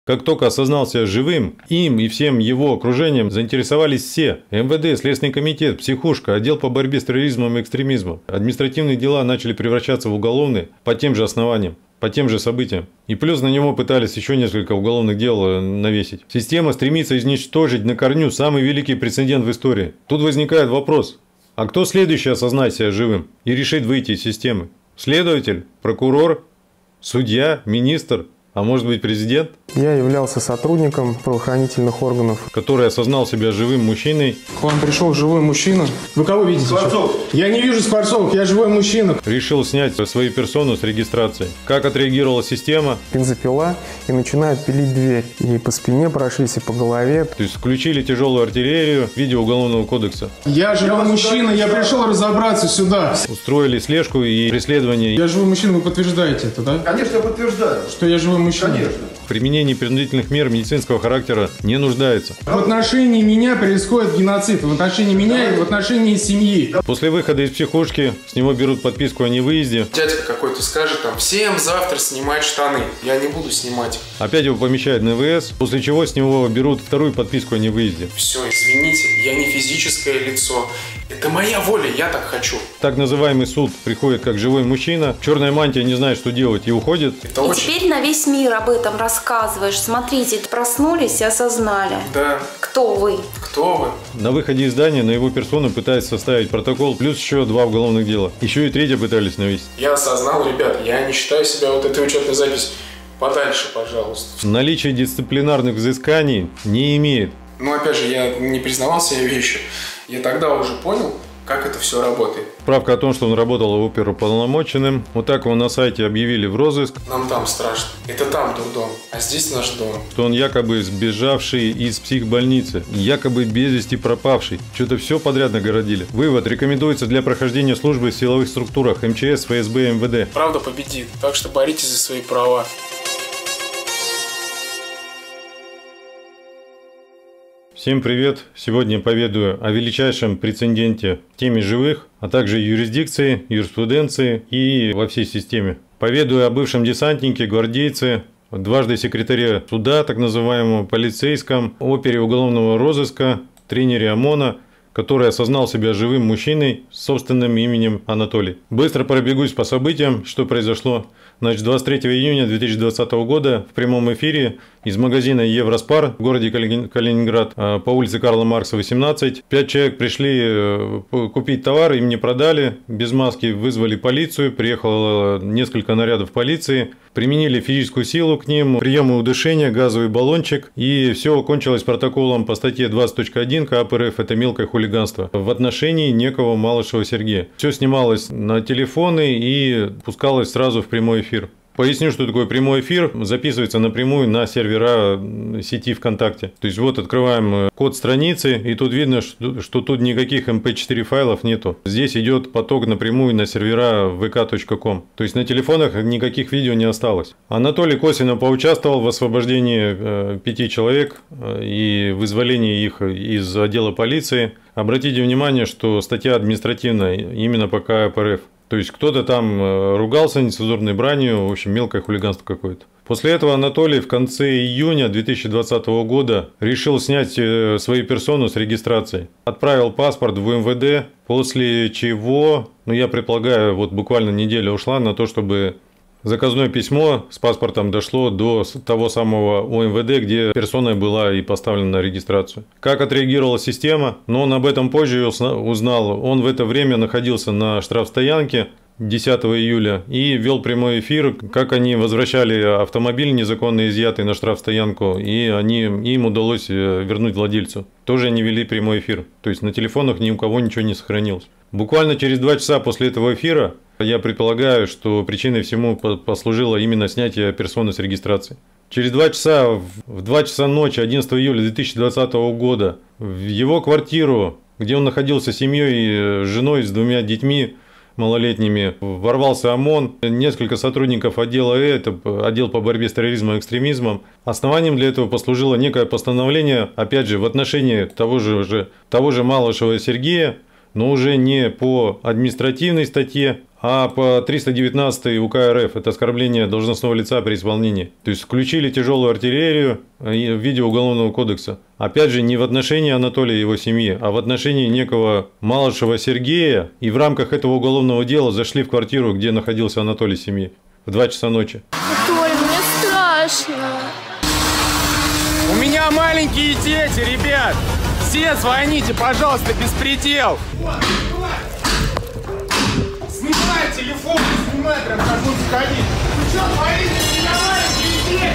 Как только осознал себя живым, им и всем его окружением заинтересовались все. МВД, Следственный комитет, психушка, отдел по борьбе с терроризмом и экстремизмом. Административные дела начали превращаться в уголовные по тем же основаниям, по тем же событиям. И плюс на него пытались еще несколько уголовных дел навесить. Система стремится изничтожить на корню самый великий прецедент в истории. Тут возникает вопрос, а кто следующий осознает себя живым и решит выйти из системы? Следователь? Прокурор? Судья? Министр? А может быть президент? Я являлся сотрудником правоохранительных органов, который осознал себя живым мужчиной. К вам пришел живой мужчина. Вы кого видите? Скворцов. Я не вижу Скворцовых, я живой мужчина. Решил снять свою персону с регистрации. Как отреагировала система? Бензопила и начинают пилить дверь. И по спине прошлись, и по голове. То есть включили тяжелую артиллерию в виде Уголовного кодекса. Я живой мужчина, я пришел разобраться сюда. Устроили слежку и преследование. Я живой мужчина, вы подтверждаете это, да? Конечно, я подтверждаю. Что я живой мужчина? Конечно. В применении принудительных мер медицинского характера не нуждается. В отношении меня происходит геноцид. В отношении меня и в отношении семьи. После выхода из психушки с него берут подписку о невыезде. Дядька какой-то скажет там: всем завтра снимать штаны. Я не буду снимать. Опять его помещают на ВС, после чего с него берут вторую подписку о невыезде. Все, извините, я не физическое лицо. Это моя воля, я так хочу. Так называемый суд приходит как живой мужчина. Черная мантия не знает, что делать, и уходит. Это И очень... теперь на весь мир об этом рассказываешь. Смотрите, проснулись и осознали. Да. Кто вы? Кто вы? На выходе из здания на его персону пытаются составить протокол, плюс еще 2 уголовных дела. Еще и 3 пытались навесить. Я осознал, ребят, я не считаю себя вот этой учетной записью. Подальше, пожалуйста. Наличие дисциплинарных взысканий не имеет. Но опять же, я не признавал себе вещи. Я тогда уже понял, как это все работает. Справка о том, что он работал оперуполномоченным. Вот так его на сайте объявили в розыск. Нам там страшно. Это там дурдом, а здесь наш дом. Что он якобы сбежавший из психбольницы, якобы без вести пропавший. Что-то все подряд нагородили. Вывод: рекомендуется для прохождения службы в силовых структурах МЧС, ФСБ, МВД. Правда победит, так что боритесь за свои права. Всем привет! Сегодня поведаю о величайшем прецеденте в теме живых, а также юрисдикции, юриспруденции и во всей системе. Поведаю о бывшем десантнике, гвардейце, дважды секретаре суда, так называемом полицейском, опере уголовного розыска, тренере ОМОНа, который осознал себя живым мужчиной с собственным именем Анатолий. Быстро пробегусь по событиям, что произошло. Значит, 23 июня 2020 года в прямом эфире из магазина Евроспар в городе Калининград по улице Карла Маркса, 18. 5 человек пришли купить товар, им не продали, без маски вызвали полицию, приехало несколько нарядов полиции, применили физическую силу к ним, приемы удушения, газовый баллончик, и все кончилось протоколом по статье 20.1 КАП РФ, это мелкое хулиганство, в отношении некого Малышева Сергея. Все снималось на телефоны и пускалось сразу в прямой эфир. Поясню, что такое прямой эфир. Записывается напрямую на сервера сети ВКонтакте. То есть вот открываем код страницы, и тут видно, что тут никаких MP4 файлов нету. Здесь идет поток напрямую на сервера vk.com. То есть на телефонах никаких видео не осталось. Анатолий косвенно поучаствовал в освобождении 5 человек и вызволении их из отдела полиции. Обратите внимание, что статья административная именно по КАП РФ. То есть кто-то там ругался нецензурной бранью, в общем, мелкое хулиганство какое-то. После этого Анатолий в конце июня 2020 года решил снять свою персону с регистрации. Отправил паспорт в МВД, после чего, я предполагаю, вот буквально неделя ушла на то, чтобы заказное письмо с паспортом дошло до того самого УМВД, где персона была и поставлена на регистрацию. Как отреагировала система? Но он об этом позже узнал. Он в это время находился на штрафстоянке 10 июля и вел прямой эфир, как они возвращали автомобиль незаконно изъятый на штрафстоянку, и им удалось вернуть владельцу. Тоже они вели прямой эфир. То есть на телефонах ни у кого ничего не сохранилось. Буквально через 2 часа после этого эфира я предполагаю, что причиной всему послужило именно снятие персоны с регистрации. Через 2 часа, в 2 часа ночи 11 июля 2020 года в его квартиру, где он находился с семьей, с женой, с 2 детьми малолетними, ворвался ОМОН, несколько сотрудников отдела это отдел по борьбе с терроризмом и экстремизмом. Основанием для этого послужило некое постановление, опять же, в отношении того же Малышева Сергея, но уже не по административной статье, А по 319 УК РФ это оскорбление должностного лица при исполнении. То есть включили тяжелую артиллерию в виде Уголовного кодекса. Опять же, не в отношении Анатолия и его семьи, а в отношении некого Малышева Сергея. И в рамках этого уголовного дела зашли в квартиру, где находился Анатолий с семьей в 2 часа ночи. Анатолий, мне страшно. У меня маленькие дети, ребят. Все звоните, пожалуйста, беспредел. Снимай телефон, снимай, прям как будто ходить. Вы что творите? У меня маленькие дети,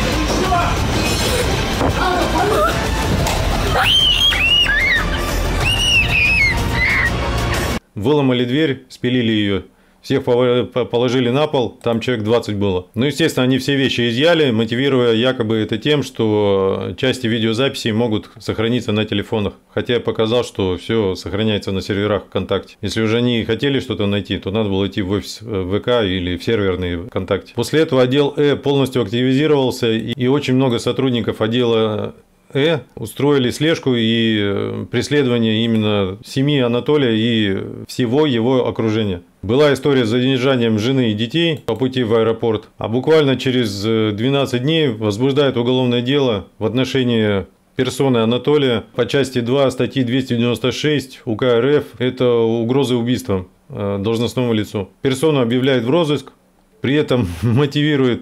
вы что? Выломали дверь, спилили ее. Всех положили на пол, там человек 20 было. Ну, естественно, они все вещи изъяли, мотивируя якобы это тем, что части видеозаписей могут сохраниться на телефонах. Хотя я показал, что все сохраняется на серверах ВКонтакте. Если уже они хотели что-то найти, то надо было идти в офис ВК или в серверный ВКонтакте. После этого отдел полностью активизировался, и очень много сотрудников отдела устроили слежку и преследование именно семьи Анатолия и всего его окружения. Была история с задержанием жены и детей по пути в аэропорт, а буквально через 12 дней возбуждает уголовное дело в отношении персоны Анатолия по части 2 статьи 296 УК РФ. Это угроза убийством должностному лицу. Персону объявляет в розыск, при этом мотивирует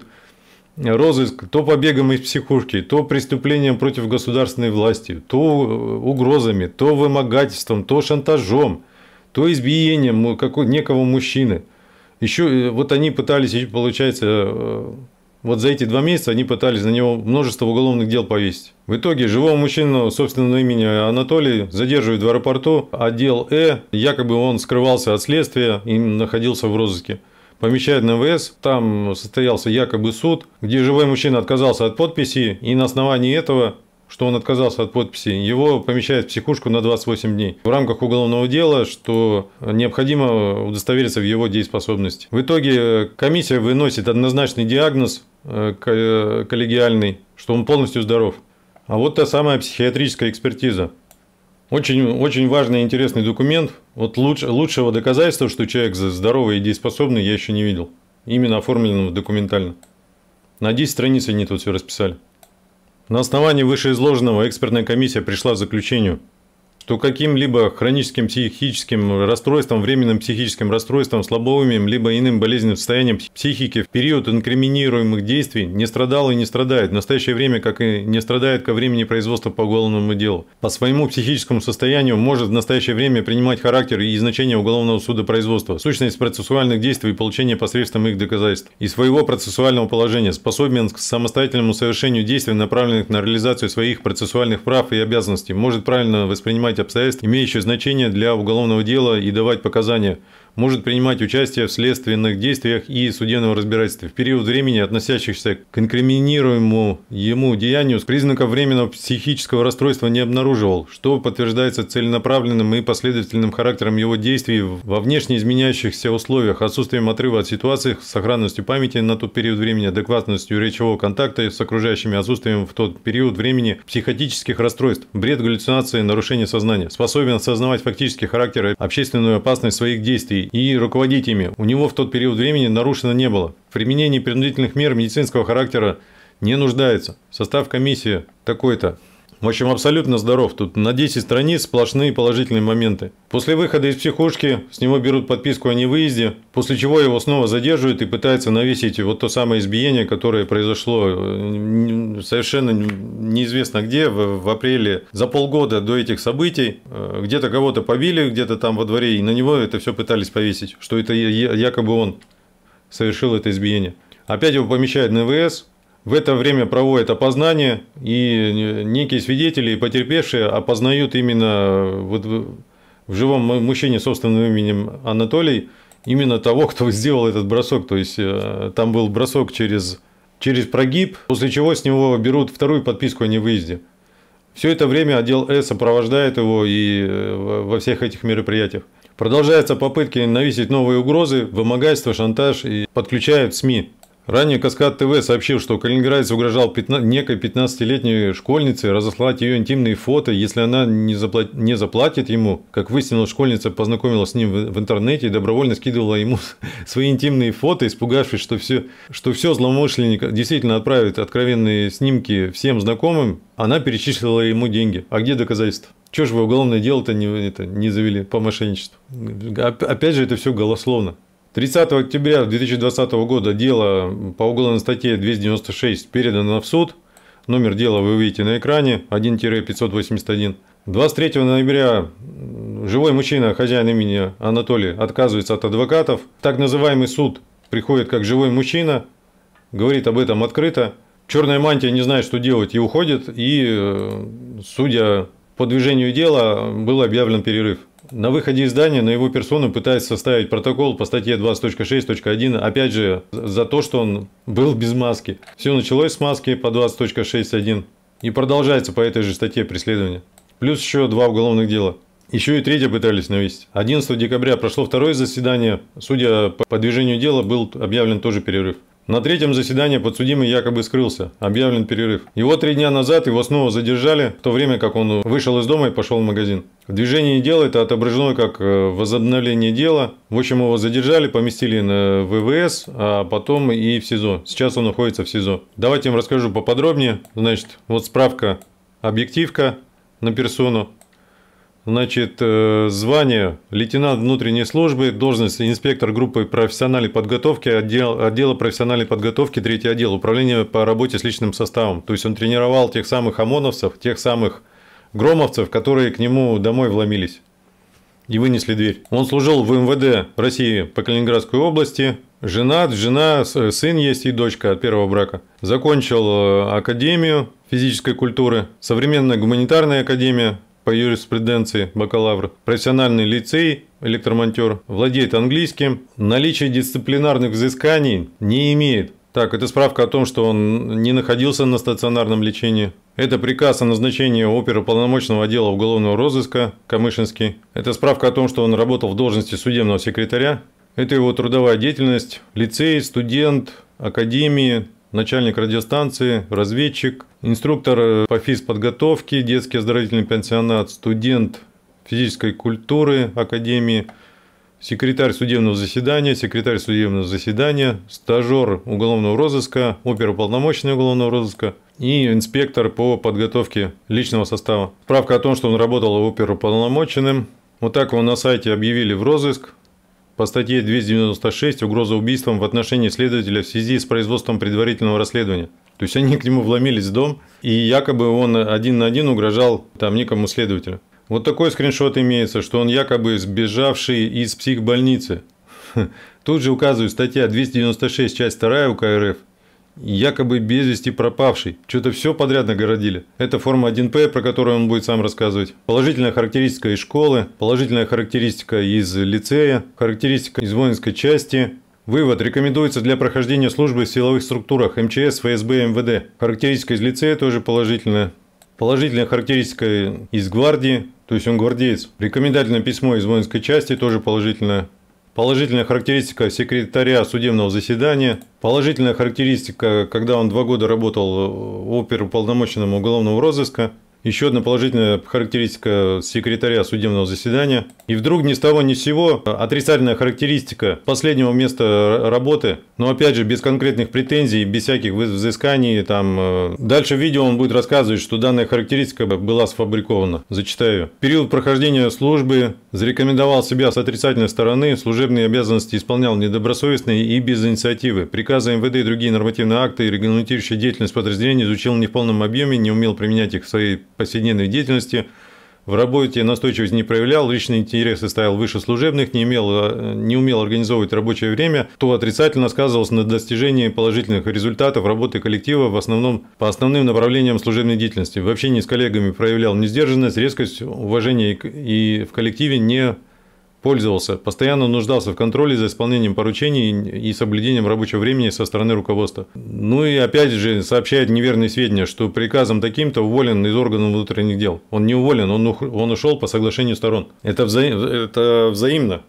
розыск то побегом из психушки, то преступлением против государственной власти, то угрозами, то вымогательством, то шантажом, то избиением некого мужчины. Еще вот они пытались, получается, вот за эти 2 месяца они пытались на него множество уголовных дел повесить. В итоге живого мужчину собственного имени Анатолий задерживают в аэропорту. Отдел якобы он скрывался от следствия и находился в розыске. Помещают на ВС, там состоялся якобы суд, где живой мужчина отказался от подписи, и на основании этого, что он отказался от подписи, его помещают в психушку на 28 дней. В рамках уголовного дела, что необходимо удостовериться в его дееспособности. В итоге комиссия выносит однозначный диагноз коллегиальный, что он полностью здоров. А вот та самая психиатрическая экспертиза. Очень важный и интересный документ. Вот лучшего доказательства, что человек здоровый и дееспособный, я еще не видел. Именно оформленного документально. На 10 страниц они тут все расписали. На основании вышеизложенного экспертная комиссия пришла к заключению, что каким-либо хроническим психическим расстройством, временным психическим расстройством, слабоумием, либо иным болезненным состоянием психики в период инкриминируемых действий не страдал и не страдает, в настоящее время, как и не страдает ко времени производства по уголовному делу. По своему психическому состоянию может в настоящее время принимать характер и значение уголовного судопроизводства, сущность процессуальных действий и получение посредством их доказательств, и своего процессуального положения, способен к самостоятельному совершению действий, направленных на реализацию своих процессуальных прав и обязанностей, может правильно воспринимать обстоятельств, имеющие значение для уголовного дела, и давать показания, может принимать участие в следственных действиях и судебном разбирательстве в период времени, относящихся к инкриминируемому ему деянию, признаков временного психического расстройства не обнаруживал, что подтверждается целенаправленным и последовательным характером его действий во внешне изменяющихся условиях, отсутствием отрыва от ситуации, сохранностью памяти на тот период времени, адекватностью речевого контакта с окружающими, отсутствием в тот период времени психотических расстройств, бред, галлюцинации, нарушение сознания, способен осознавать фактический характер и общественную опасность своих действий и руководить ими. У него в тот период времени нарушено не было. В применении принудительных мер медицинского характера не нуждается. Состав комиссии такой-то. В общем, абсолютно здоров. Тут на 10 страниц сплошные положительные моменты. После выхода из психушки с него берут подписку о невыезде, после чего его снова задерживают и пытаются навесить вот то самое избиение, которое произошло совершенно неизвестно где, в апреле, за полгода до этих событий. Где-то кого-то побили, где-то там во дворе, и на него это все пытались повесить, что это якобы он совершил это избиение. Опять его помещают на ВС. В это время проводят опознание, и некие свидетели и потерпевшие опознают именно вот в живом мужчине собственным именем Анатолий именно того, кто сделал этот бросок. То есть там был бросок через прогиб, после чего с него берут вторую подписку о невыезде. Все это время отдел сопровождает его и во всех этих мероприятиях. Продолжаются попытки навесить новые угрозы, вымогательство, шантаж, и подключают СМИ. Ранее Каскад ТВ сообщил, что калининградец угрожал некой 15-летней школьнице разослать ее интимные фото, если она не заплатит ему. Как выяснилось, школьница познакомилась с ним в интернете и добровольно скидывала ему свои интимные фото, испугавшись, что все злоумышленник действительно отправит откровенные снимки всем знакомым, она перечислила ему деньги. А где доказательства? Чего же вы уголовное дело-то не завели по мошенничеству? Опять же, это все голословно. 30 октября 2020 года дело по уголовной статье 296 передано в суд. Номер дела вы увидите на экране 1-581. 23 ноября живой мужчина, хозяин имени Анатолий, отказывается от адвокатов. Так называемый суд приходит как живой мужчина, говорит об этом открыто. Черная мантия не знает, что делать, и уходит. И, судя по движению дела, был объявлен перерыв. На выходе из здания на его персону пытается составить протокол по статье 20.6.1, опять же, за то, что он был без маски. Все началось с маски по 20.6.1 и продолжается по этой же статье преследования. Плюс еще 2 уголовных дела. Еще и 3 пытались навесить. 11 декабря прошло 2 заседание. Судя по движению дела, был объявлен тоже перерыв. На 3 заседании подсудимый якобы скрылся, объявлен перерыв. Его 3 дня назад его снова задержали, в то время как он вышел из дома и пошел в магазин. В движении дела это отображено как возобновление дела. В общем, его задержали, поместили на ВВС, а потом и в СИЗО. Сейчас он находится в СИЗО. Давайте я вам расскажу поподробнее. Значит, вот справка, объективка на персону. Значит, звание лейтенант внутренней службы, должность инспектор группы профессиональной подготовки, отдела профессиональной подготовки, 3-й отдел, управление по работе с личным составом. То есть он тренировал тех самых ОМОНовцев, тех самых громовцев, которые к нему домой вломились и вынесли дверь. Он служил в МВД России по Калининградской области, женат, сын есть и дочка от первого брака. Закончил Академию физической культуры, современная гуманитарная академия по юриспруденции, бакалавр, профессиональный лицей, электромонтер, владеет английским, наличие дисциплинарных взысканий не имеет. Так, это справка о том, что он не находился на стационарном лечении. Это приказ о назначении оперуполномоченного отдела уголовного розыска Камышинский. Это справка о том, что он работал в должности судебного секретаря. Это его трудовая деятельность, лицей, студент, академии, начальник радиостанции, разведчик, инструктор по физподготовке, детский оздоровительный пансионат, студент физической культуры академии, секретарь судебного заседания, стажер уголовного розыска, оперуполномоченный уголовного розыска и инспектор по подготовке личного состава. Справка о том, что он работал оперуполномоченным. Вот так его на сайте объявили в розыск. По статье 296 угроза убийством в отношении следователя в связи с производством предварительного расследования. То есть они к нему вломились в дом, и якобы он 1 на 1 угрожал там некому следователю. Вот такой скриншот имеется, что он якобы сбежавший из психбольницы. Тут же указывает статья 296, часть 2 УК РФ. Якобы без вести пропавший. Что-то все подряд нагородили. Это форма 1П, про которую он будет сам рассказывать. Положительная характеристика из школы, положительная характеристика из лицея, характеристика из воинской части. Вывод. Рекомендуется для прохождения службы в силовых структурах МЧС, ФСБ, МВД. Характеристика из лицея тоже положительная. Положительная характеристика из гвардии, то есть он гвардеец. Рекомендательное письмо из воинской части тоже положительное. Положительная характеристика секретаря судебного заседания. Положительная характеристика, когда он 2 года работал оперуполномоченным уголовного розыска. Еще одна положительная характеристика секретаря судебного заседания. И вдруг ни с того ни с сего отрицательная характеристика последнего места работы. Но опять же без конкретных претензий, без всяких взысканий. Там. Дальше в видео он будет рассказывать, что данная характеристика была сфабрикована. Зачитаю. В период прохождения службы зарекомендовал себя с отрицательной стороны. Служебные обязанности исполнял недобросовестно и без инициативы. Приказы МВД и другие нормативные акты, регламентирующие деятельность подразделения, изучил не в полном объеме, не умел применять их в своей повседневной деятельности, в работе настойчивость не проявлял, личные интересы ставил выше служебных, не умел организовывать рабочее время, то отрицательно сказывался на достижении положительных результатов работы коллектива в основном по основным направлениям служебной деятельности. В общении с коллегами проявлял несдержанность, резкость, уважение и в коллективе не пользовался, постоянно нуждался в контроле за исполнением поручений и соблюдением рабочего времени со стороны руководства. Ну и опять же сообщает неверные сведения, что приказом таким-то уволен из органов внутренних дел. Он не уволен, он ушел по соглашению сторон. Это взаимно.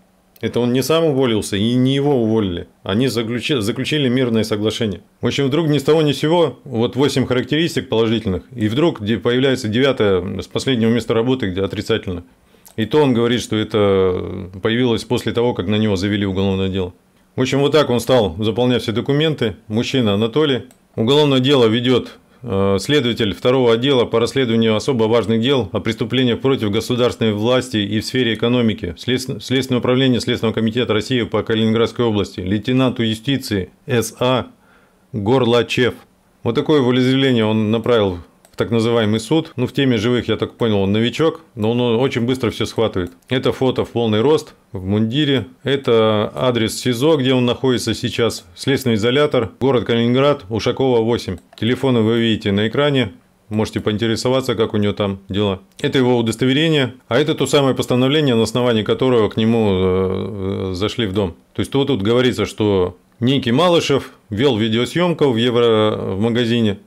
Это он не сам уволился и не его уволили. Они заключили мирное соглашение. В общем, вдруг ни с того ни с сего, вот 8 характеристик положительных, и вдруг появляется 9 с последнего места работы, где отрицательно. И то он говорит, что это появилось после того, как на него завели уголовное дело. В общем, вот так он стал заполнять все документы. Мужчина Анатолий. Уголовное дело ведет следователь 2-го отдела по расследованию особо важных дел о преступлениях против государственной власти и в сфере экономики Следственного управления Следственного комитета России по Калининградской области, лейтенанту юстиции С.А. Горлачев. Вот такое волеизъявление он направил в так называемый суд. Ну, в теме живых, я так понял, он новичок, но он очень быстро все схватывает. Это фото в полный рост, в мундире. Это адрес СИЗО, где он находится сейчас. Следственный изолятор, город Калининград, Ушакова, 8. Телефоны вы видите на экране. Можете поинтересоваться, как у него там дела. Это его удостоверение, а это то самое постановление, на основании которого к нему зашли в дом. То есть тут говорится, что некий Малышев вел видеосъемку в магазине,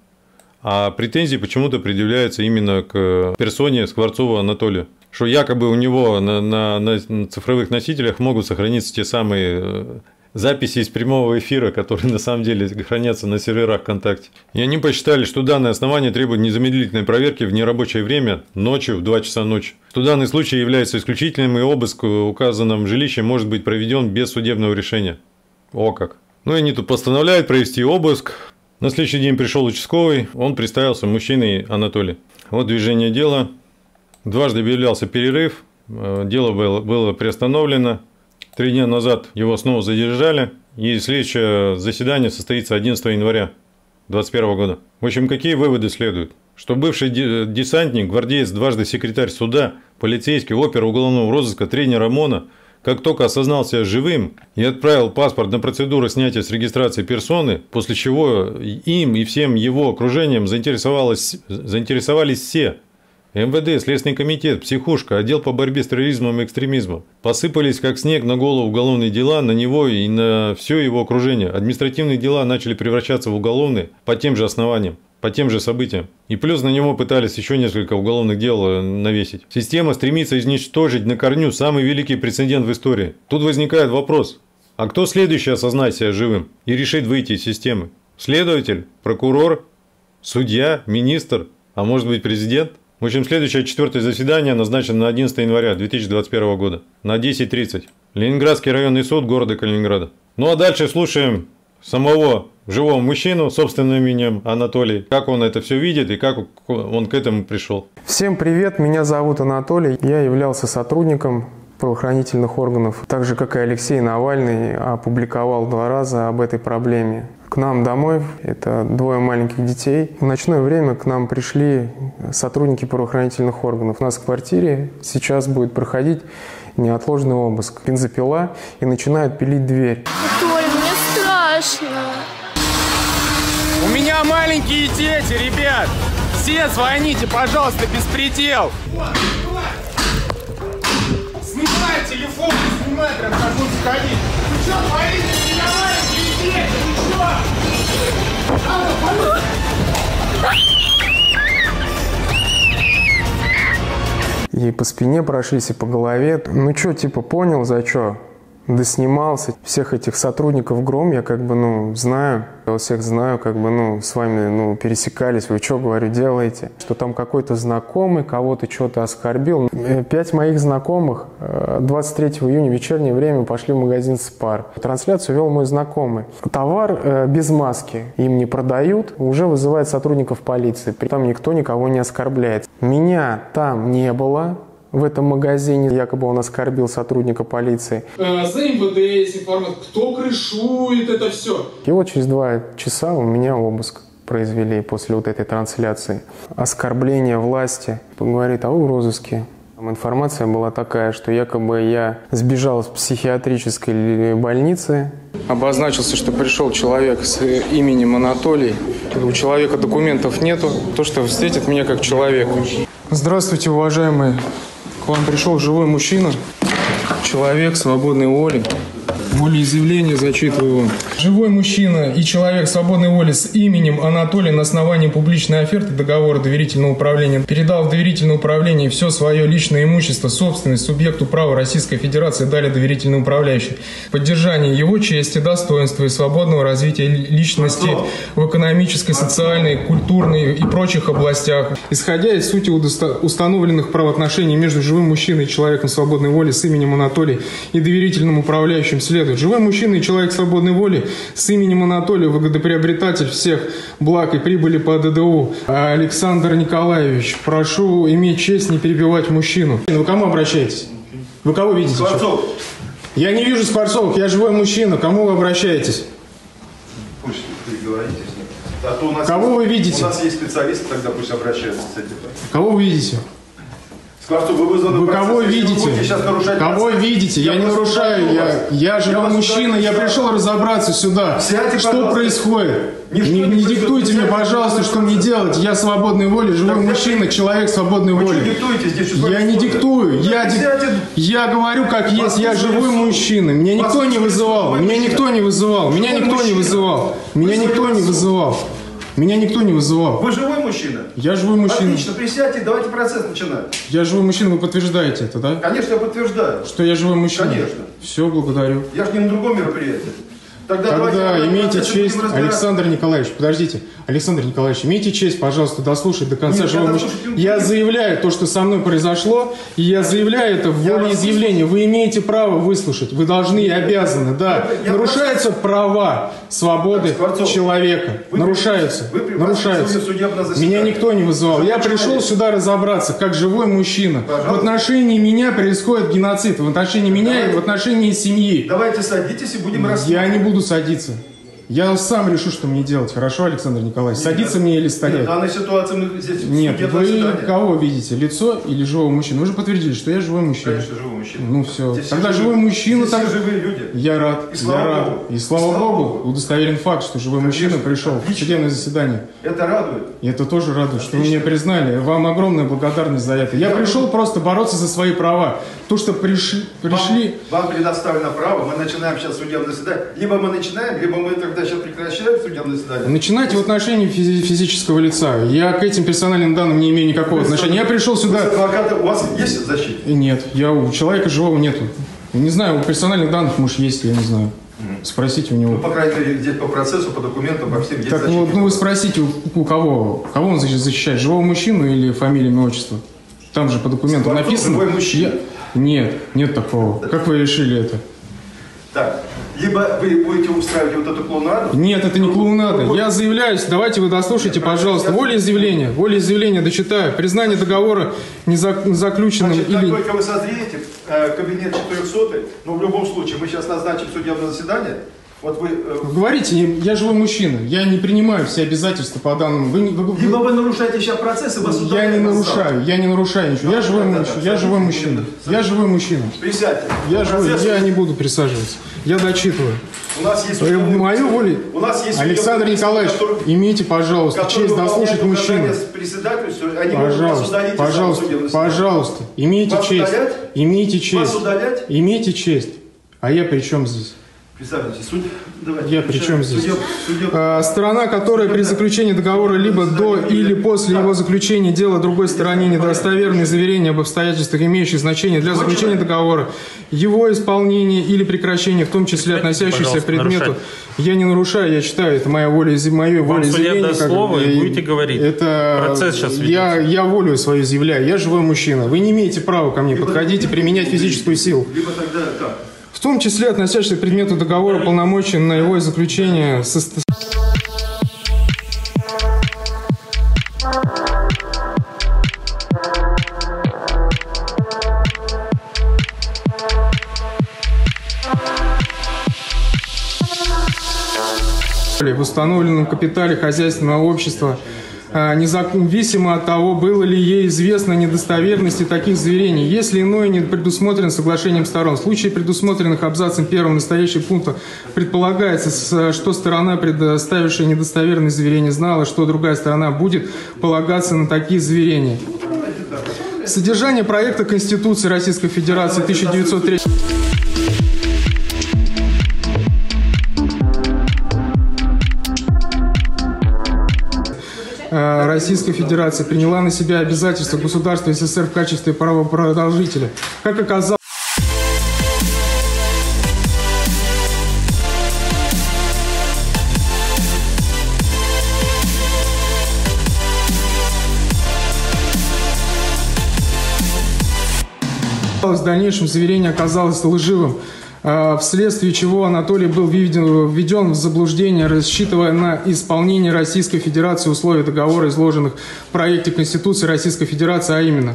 а претензии почему-то предъявляются именно к персоне Скворцова Анатолия. Что якобы у него на цифровых носителях могут сохраниться те самые записи из прямого эфира, которые на самом деле хранятся на серверах ВКонтакте. И они посчитали, что данное основание требует незамедлительной проверки в нерабочее время, ночью, в 2 часа ночи. Что данный случай является исключительным, и обыск в указанном жилище может быть проведен без судебного решения. О как! Ну и они тут постановляют провести обыск. На следующий день пришел участковый, он представился мужчиной Анатолий. Вот движение дела. Дважды объявлялся перерыв, дело было приостановлено. 3 дня назад его снова задержали, и следующее заседание состоится 11 января 2021 года. В общем, какие выводы следуют? Что бывший десантник, гвардеец, дважды секретарь суда, полицейский, опер уголовного розыска, тренер ОМОНа, как только осознал себя живым и отправил паспорт на процедуру снятия с регистрации персоны, после чего им и всем его окружением заинтересовались все. МВД, Следственный комитет, психушка, отдел по борьбе с терроризмом и экстремизмом. Посыпались как снег на голову уголовные дела на него и на все его окружение. Административные дела начали превращаться в уголовные по тем же основаниям, по тем же событиям. И плюс на него пытались еще несколько уголовных дел навесить. Система стремится изничтожить на корню самый великий прецедент в истории. Тут возникает вопрос, а кто следующий осознает себя живым и решит выйти из системы? Следователь, прокурор, судья, министр, а может быть президент? В общем, следующее 4-е заседание назначено на 11 января 2021 года на 10:30. Ленинградский районный суд города Калининграда. Ну а дальше слушаем самого живого мужчину, собственным именем Анатолий, как он это все видит и как он к этому пришел. Всем привет, меня зовут Анатолий, я являлся сотрудником правоохранительных органов, так же как и Алексей Навальный, опубликовал 2 раза об этой проблеме. К нам домой, это 2 маленьких детей, в ночное время к нам пришли сотрудники правоохранительных органов. У нас в квартире сейчас будет проходить неотложный обыск. Бензопила и начинают пилить дверь. Толь, мне страшно. У меня маленькие дети, ребят. Все звоните, пожалуйста, беспредел. Снимай телефон, снимай, прям как будто сходить. Вы что творите? У меня маленькие дети, вы что? И по спине прошлись, и по голове. Ну что, типа, понял, за что? Доснимался. Всех этих сотрудников ГРОМ я знаю. Я всех знаю, с вами пересекались. Вы что, говорю, делаете? Что там какой-то знакомый кого-то что-то оскорбил. 5 моих знакомых 23 июня в вечернее время пошли в магазин «Спар». Трансляцию вел мой знакомый. Товар без маски им не продают, уже вызывает сотрудников полиции. Там никто никого не оскорбляет. Меня там не было. В этом магазине якобы он оскорбил сотрудника полиции. За МВД есть информация, кто крышует это все. И вот через 2 часа у меня обыск произвели после вот этой трансляции. Оскорбление власти. Говорит, а вы в розыске. Там информация была такая, что якобы я сбежал из психиатрической больницы. Обозначился, что пришел человек с именем Анатолий. У человека документов нету. То, что встретит меня как человека. Здравствуйте, уважаемые. К вам пришел живой мужчина, человек свободной воли. Волеизъявление зачитываю вам. Живой мужчина и человек свободной воли с именем Анатолий на основании публичной оферты договора доверительного управления передал в доверительное управление все свое личное имущество, собственность субъекту права Российской Федерации, далее доверительный управляющий. Поддержание его чести, достоинства и свободного развития личности в экономической, социальной, культурной и прочих областях. Исходя из сути установленных правоотношений между живым мужчиной и человеком свободной воли с именем Анатолий и доверительным управляющим следует. Живой мужчина и человек свободной воли с именем Анатолий, выгодоприобретатель всех благ и прибыли по ДДУ. Александр Николаевич, прошу иметь честь не перебивать мужчину. Вы к кому обращаетесь? Вы кого видите? Скворцов. Я не вижу Скворцовых, я живой мужчина. К кому вы обращаетесь? Пусть переговорите с ним. А то у нас кого вы видите? У нас есть специалисты, тогда пусть обращаются с этим. Кого вы видите? Вы кого видите? Кого видите? Я не нарушаю. Я живой мужчина, я пришел разобраться сюда. Что происходит? Не диктуйте мне, пожалуйста, что мне делать. Я свободной воли, живой мужчина, человек свободной воли. Я не диктую. Я говорю, как есть. Я живой мужчина. Меня никто не вызывал. Меня никто не вызывал. Меня никто не вызывал. Меня никто не вызывал. Меня никто не вызывал. Вы живой мужчина? Я живой мужчина. Отлично, присядьте, давайте процесс начинать. Я живой мужчина, вы подтверждаете это, да? Конечно, я подтверждаю. Что я живой мужчина? Конечно. Все, благодарю. Я же не на другом мероприятии. Тогда имейте честь, Александр Николаевич, подождите, Александр Николаевич, имейте честь, пожалуйста, дослушать до конца живого мужчины. Я заявляю то, что со мной произошло, и я заявляю это в волеизъявлении. Вы имеете право выслушать, вы должны и обязаны, да. Нарушаются права, свободы человека. Нарушаются. Меня никто не вызывал. Я пришел сюда разобраться, как живой мужчина. В отношении меня происходит геноцид, в отношении меня и в отношении семьи. Давайте садитесь и будем рассказывать. Я не буду садиться. Я сам решу, что мне делать. Хорошо, Александр Николаевич? Садиться мне или стоять? В данной ситуации мы здесь... Нет, вы кого видите? Лицо или живого мужчину? Вы же подтвердили, что я живой мужчина. Конечно, живой мужчина. Ну все. Тогда живой мужчина... Все живые люди. Я рад. И слава Богу, удостоверен факт, что живой мужчина пришел в судебное заседание. Это радует. И это тоже радует, что вы меня признали. Вам огромная благодарность за это. Я пришел просто бороться за свои права. То, что пришли... Вам предоставлено право. Мы начинаем сейчас судебное заседание. Либо мы начинаем, либо мы тогда сейчас прекращаем судебное заседание. Начинайте в отношении физического лица. Я к этим персональным данным не имею никакого отношения. Я пришел сюда... Адвокаты, у вас есть защитник? Нет, у человека живого нету. Не знаю, у персональных данных, может, есть, я не знаю. Спросите у него. Ну, по крайней мере, здесь по процессу, по документам, по всем есть так защитник. Вот, вы спросите, у кого? Кого он защищает? Живого мужчину или фамилию, имя, отчество? Там же по документам написано. Живой мужчина. Нет такого. Как вы решили это? Так, либо вы будете устраивать вот эту клоунаду? Нет, это не клоунада. Я заявляюсь, давайте вы дослушайте, пожалуйста. Волеизъявление дочитаю. Признание договора незаключенным. Значит, как только вы созреете, кабинет 400, но в любом случае, мы сейчас назначим судебное заседание. Вот вы... Говорите, я живой мужчина, я не принимаю все обязательства по данному. Либо вы нарушаете сейчас процессы, вас я не нарушаю ничего. Я живой мужчина. Я живой мужчина. Присядьте. Я не буду присаживаться. Я дочитываю. У нас есть мою волю. Александр Николаевич, имейте, пожалуйста, честь дослушать мужчину. Пожалуйста, имейте честь. Имейте честь. А я при чем здесь? Я при чем здесь? Сторона, которая при заключении договора либо до или после его заключения делает другой стороне недостоверные заверения об обстоятельствах, имеющих значение для заключения договора, его исполнения или прекращения, в том числе относящихся к предмету. Я не нарушаю, я читаю, это мое волеизъявление. И будете говорить. Это процесс сейчас я волю свою изъявляю, я живой мужчина. Вы не имеете права ко мне подходить и применять физическую силу. Либо тогда как? В том числе относящихся к предмету договора полномочий на его заключение в установленном капитале хозяйственного общества, независимо от того, было ли ей известно недостоверности таких заверений, если иное не предусмотрено соглашением сторон. В случае, предусмотренных абзацем 1 настоящего пункта, предполагается, что сторона, предоставившая недостоверные заверения, знала, что другая сторона будет полагаться на такие заверения. Содержание проекта Конституции Российской Федерации 1903 Российской Федерации приняла на себя обязательства государства СССР в качестве правопродолжителя. Как оказалось, в дальнейшем заверение оказалось лживым, вследствие чего Анатолий был введен в заблуждение, рассчитывая на исполнение Российской Федерации условий договора, изложенных в проекте Конституции Российской Федерации, а именно: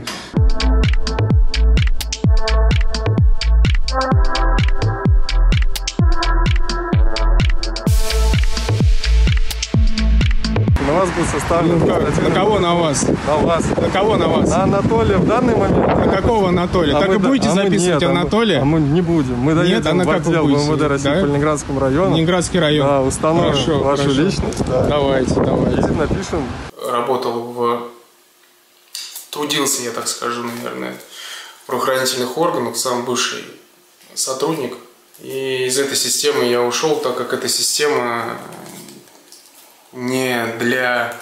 На вас был составлен... На кого на вас? На вас. На кого на вас? На Анатолия в данный момент. На какого Анатолия? Так и будете записывать Анатолия? Мы не будем. Мы доедем в отдел МВД России по Ленинградскому району. Ленинградский район. Да, установим вашу личность. Да. Давайте. И напишем. Трудился, я так скажу, наверное, в правоохранительных органах, сам бывший сотрудник. И из этой системы я ушел, так как эта система не для...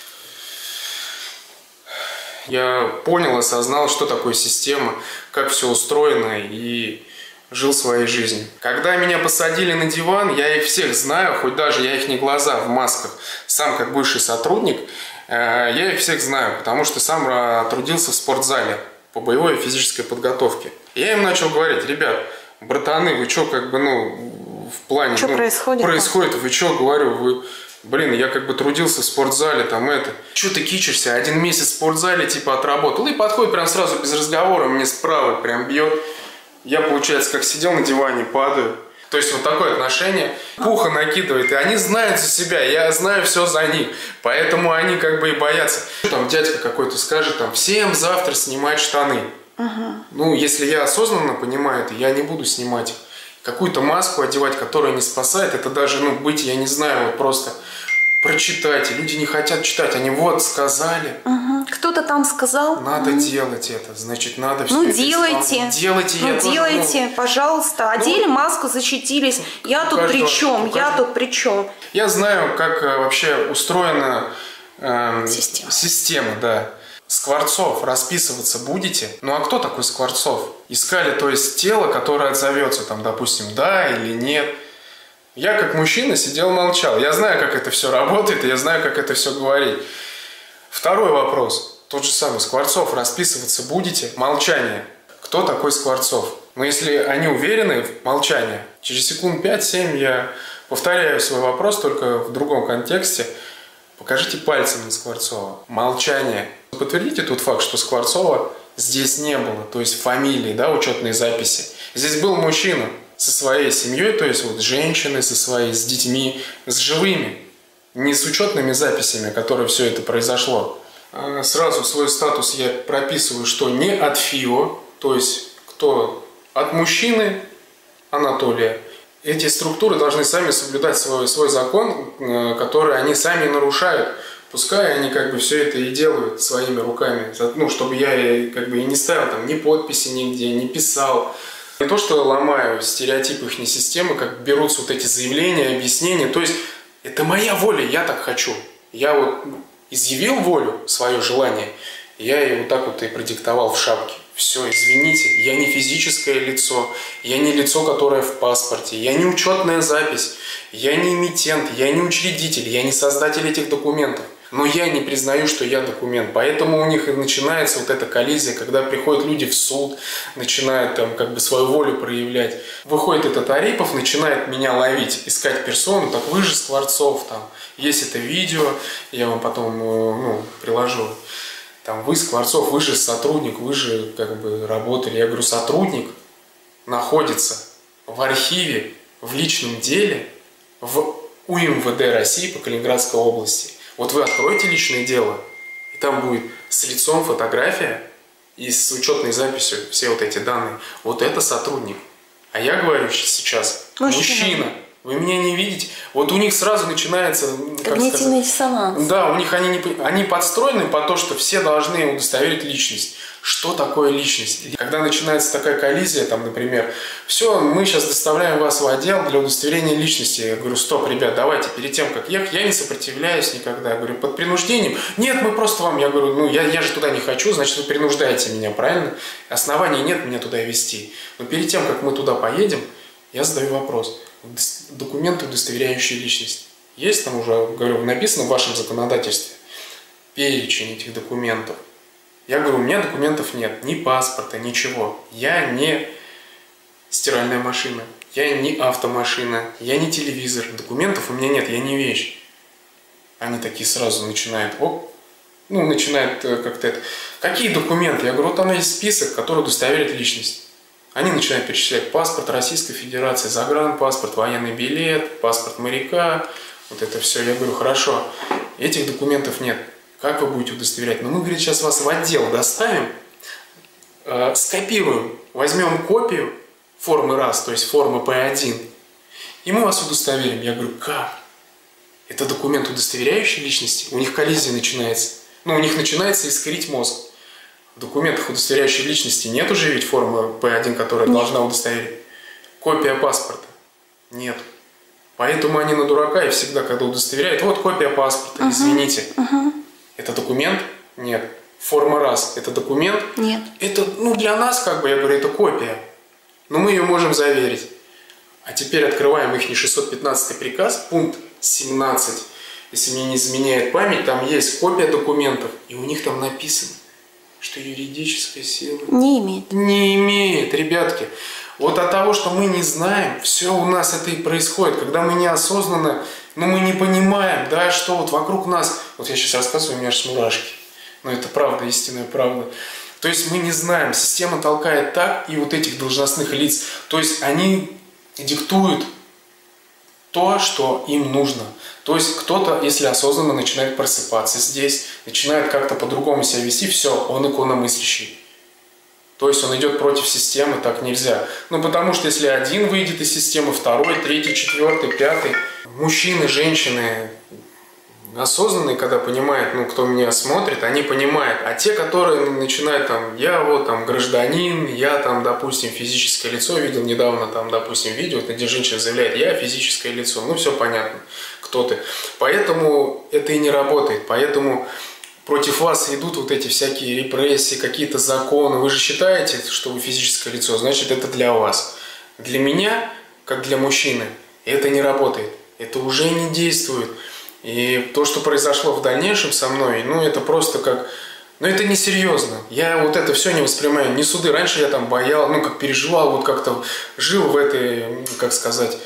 Я понял, осознал, что такое система, как все устроено, и жил своей жизнью. Когда меня посадили на диван, я их всех знаю, хоть даже я их не глаза в масках, сам как бывший сотрудник, я их всех знаю, потому что сам трудился в спортзале по боевой и физической подготовке. Я им начал говорить: ребят, братаны, вы что, как бы, в плане... Что происходит? Вы что, говорю, блин, я как бы трудился в спортзале, Что ты кичишься? 1 месяц в спортзале, отработал. И подходит прям сразу без разговора, мне справа прям бьет. Я, получается, как сидел на диване, падаю. То есть вот такое отношение. Пуха накидывает, и они знают за себя, я знаю все за них. Поэтому они как бы и боятся. Там дядька какой-то скажет, всем завтра снимать штаны. Если я осознанно понимаю это, я не буду снимать их. Какую-то маску одевать, которая не спасает, это даже, быть, я не знаю, просто прочитать. Люди не хотят читать, они сказали. Кто-то там сказал. Надо делать это, значит, надо все это делайте. Делайте, пожалуйста. Одели маску, защитились. Я тут при чем? Я знаю, как вообще устроена система, да. Скворцов расписываться будете? А кто такой Скворцов? Искали, то есть, тело, которое отзовется, допустим, да или нет. Я, как мужчина, сидел, молчал. Я знаю, как это все работает, и я знаю, как это все говорить. Второй вопрос. Тот же самый. Скворцов расписываться будете? Молчание. Кто такой Скворцов? Если они уверены в молчании, через секунд 5-7 я повторяю свой вопрос, только в другом контексте. Покажите пальцем на Скворцова. Молчание. Подтвердите тот факт, что Скворцова здесь не было, то есть фамилии, учетные записи. Здесь был мужчина со своей семьей, то есть с женщиной, с детьми, с живыми, не с учетными записями, которые все это произошло. Сразу свой статус я прописываю, что не от ФИО, то есть кто от мужчины Анатолия. Эти структуры должны сами соблюдать свой закон, который они сами нарушают. Пускай они все это и делают своими руками, чтобы я и не ставил ни подписи нигде, не писал. Не то, что ломаю стереотипы их системы, как берутся эти заявления, объяснения. То есть это моя воля, я так хочу. Я изъявил волю, свое желание, я ее и продиктовал в шапке. Все, извините, я не физическое лицо, я не лицо, которое в паспорте, я не учетная запись, я не эмитент, я не учредитель, я не создатель этих документов. Но я не признаю, что я документ. Поэтому у них и начинается эта коллизия, когда приходят люди в суд, начинают свою волю проявлять. Выходит этот Арипов, начинает меня ловить, искать персону. Так вы же Скворцов, есть это видео, я вам потом приложу. Вы Скворцов, вы же сотрудник, вы же работали. Я говорю, сотрудник находится в архиве, в личном деле, в УМВД России по Калининградской области. Вы откроете личное дело, и там будет с лицом фотография и с учетной записью все эти данные. Это сотрудник. А я говорю сейчас, мужчина. Вы меня не видите. Вот у них сразу начинается... Когнитивный диссонанс. Да, у них они подстроены по то, что все должны удостоверить личность. Что такое личность? Когда начинается такая коллизия, там, например, все, мы сейчас доставляем вас в отдел для удостоверения личности. Я говорю, стоп, ребят, давайте, перед тем, как ехать, я не сопротивляюсь никогда. Я говорю, под принуждением. Нет, мы просто вам, я говорю, ну, я же туда не хочу, значит, вы принуждаете меня, правильно? Оснований нет меня туда везти. Но перед тем, как мы туда поедем, я задаю вопрос. Документы, удостоверяющие личность. Есть там уже, говорю, написано в вашем законодательстве перечень этих документов. Я говорю, у меня документов нет, ни паспорта, ничего. Я не стиральная машина, я не автомашина, я не телевизор. Документов у меня нет, я не вещь. Они такие сразу начинают, начинают как-то это. Какие документы? Я говорю, вот там есть список, который удостоверит личность. Они начинают перечислять паспорт Российской Федерации, загранпаспорт, военный билет, паспорт моряка, вот это все. Я говорю, хорошо, этих документов нет. Как вы будете удостоверять? Ну, мы, говорит, сейчас вас в отдел доставим, скопируем, возьмем копию формы РАС, то есть формы П1, и мы вас удостоверим. Я говорю, как? Это документ, удостоверяющий личности? У них коллизия начинается. Ну, у них начинается искрить мозг. В документах, удостоверяющих личности, нет уже ведь формы П1, которая должна удостоверить. Копия паспорта? Нет. Поэтому они на дурака и всегда, когда удостоверяют, вот копия паспорта, извините. Это документ? Нет. Форма РАС – это документ? Нет. Это, для нас, как бы, я говорю, это копия. Но мы ее можем заверить. А теперь открываем их 615 приказ, пункт 17. Если мне не изменяет память, там есть копия документов. И у них там написано, что юридическая сила не имеет. Не имеет, ребятки. Вот от того, что мы не знаем, все у нас это и происходит. Когда мы неосознанно, мы не понимаем, да, что вот вокруг нас... Вот я сейчас рассказываю, у меня аж мурашки. Но это правда, истинная правда. То есть мы не знаем, система толкает так, и вот этих должностных лиц, то есть они диктуют то, что им нужно. То есть кто-то, если осознанно начинает просыпаться здесь, начинает как-то по-другому себя вести, все, он икономыслящий. То есть он идет против системы, так нельзя. Потому что если один выйдет из системы, второй, третий, четвертый, пятый. Мужчины, женщины осознанные, когда понимают, кто меня смотрит, они понимают. А те, которые начинают я гражданин, я допустим, физическое лицо, видел недавно допустим, видео, где женщина заявляет, я физическое лицо. Все понятно, кто ты. Поэтому это и не работает. Поэтому против вас идут вот эти всякие репрессии, какие-то законы. Вы же считаете, что вы физическое лицо, значит, это для вас. Для меня, как для мужчины, это не работает. Это уже не действует. И то, что произошло в дальнейшем со мной, это просто как... это несерьезно. Я вот это все не воспринимаю. Не суды. Раньше я боял, как переживал, вот как-то жил в этой, как сказать,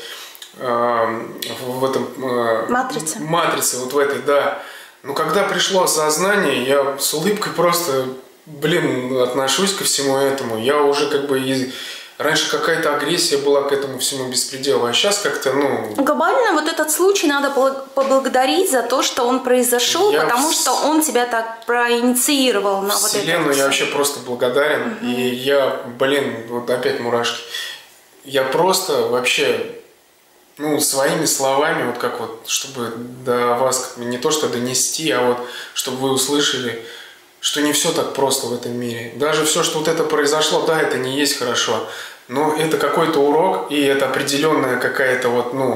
в этом... Матрице, вот в этой, да. Но когда пришло осознание, я с улыбкой просто, отношусь ко всему этому. Я уже раньше какая-то агрессия была к этому всему беспределу, а сейчас как-то, Глобально вот этот случай надо поблагодарить за то, что он произошел, потому что он тебя так проинициировал на вот это. Вселенную я вообще просто благодарен. И я, вот опять мурашки. Я просто вообще... своими словами, чтобы до вас не то что донести, а чтобы вы услышали, что не все так просто в этом мире. Даже все, что вот это произошло, да, это не есть хорошо, но это какой-то урок, и это определенная какая-то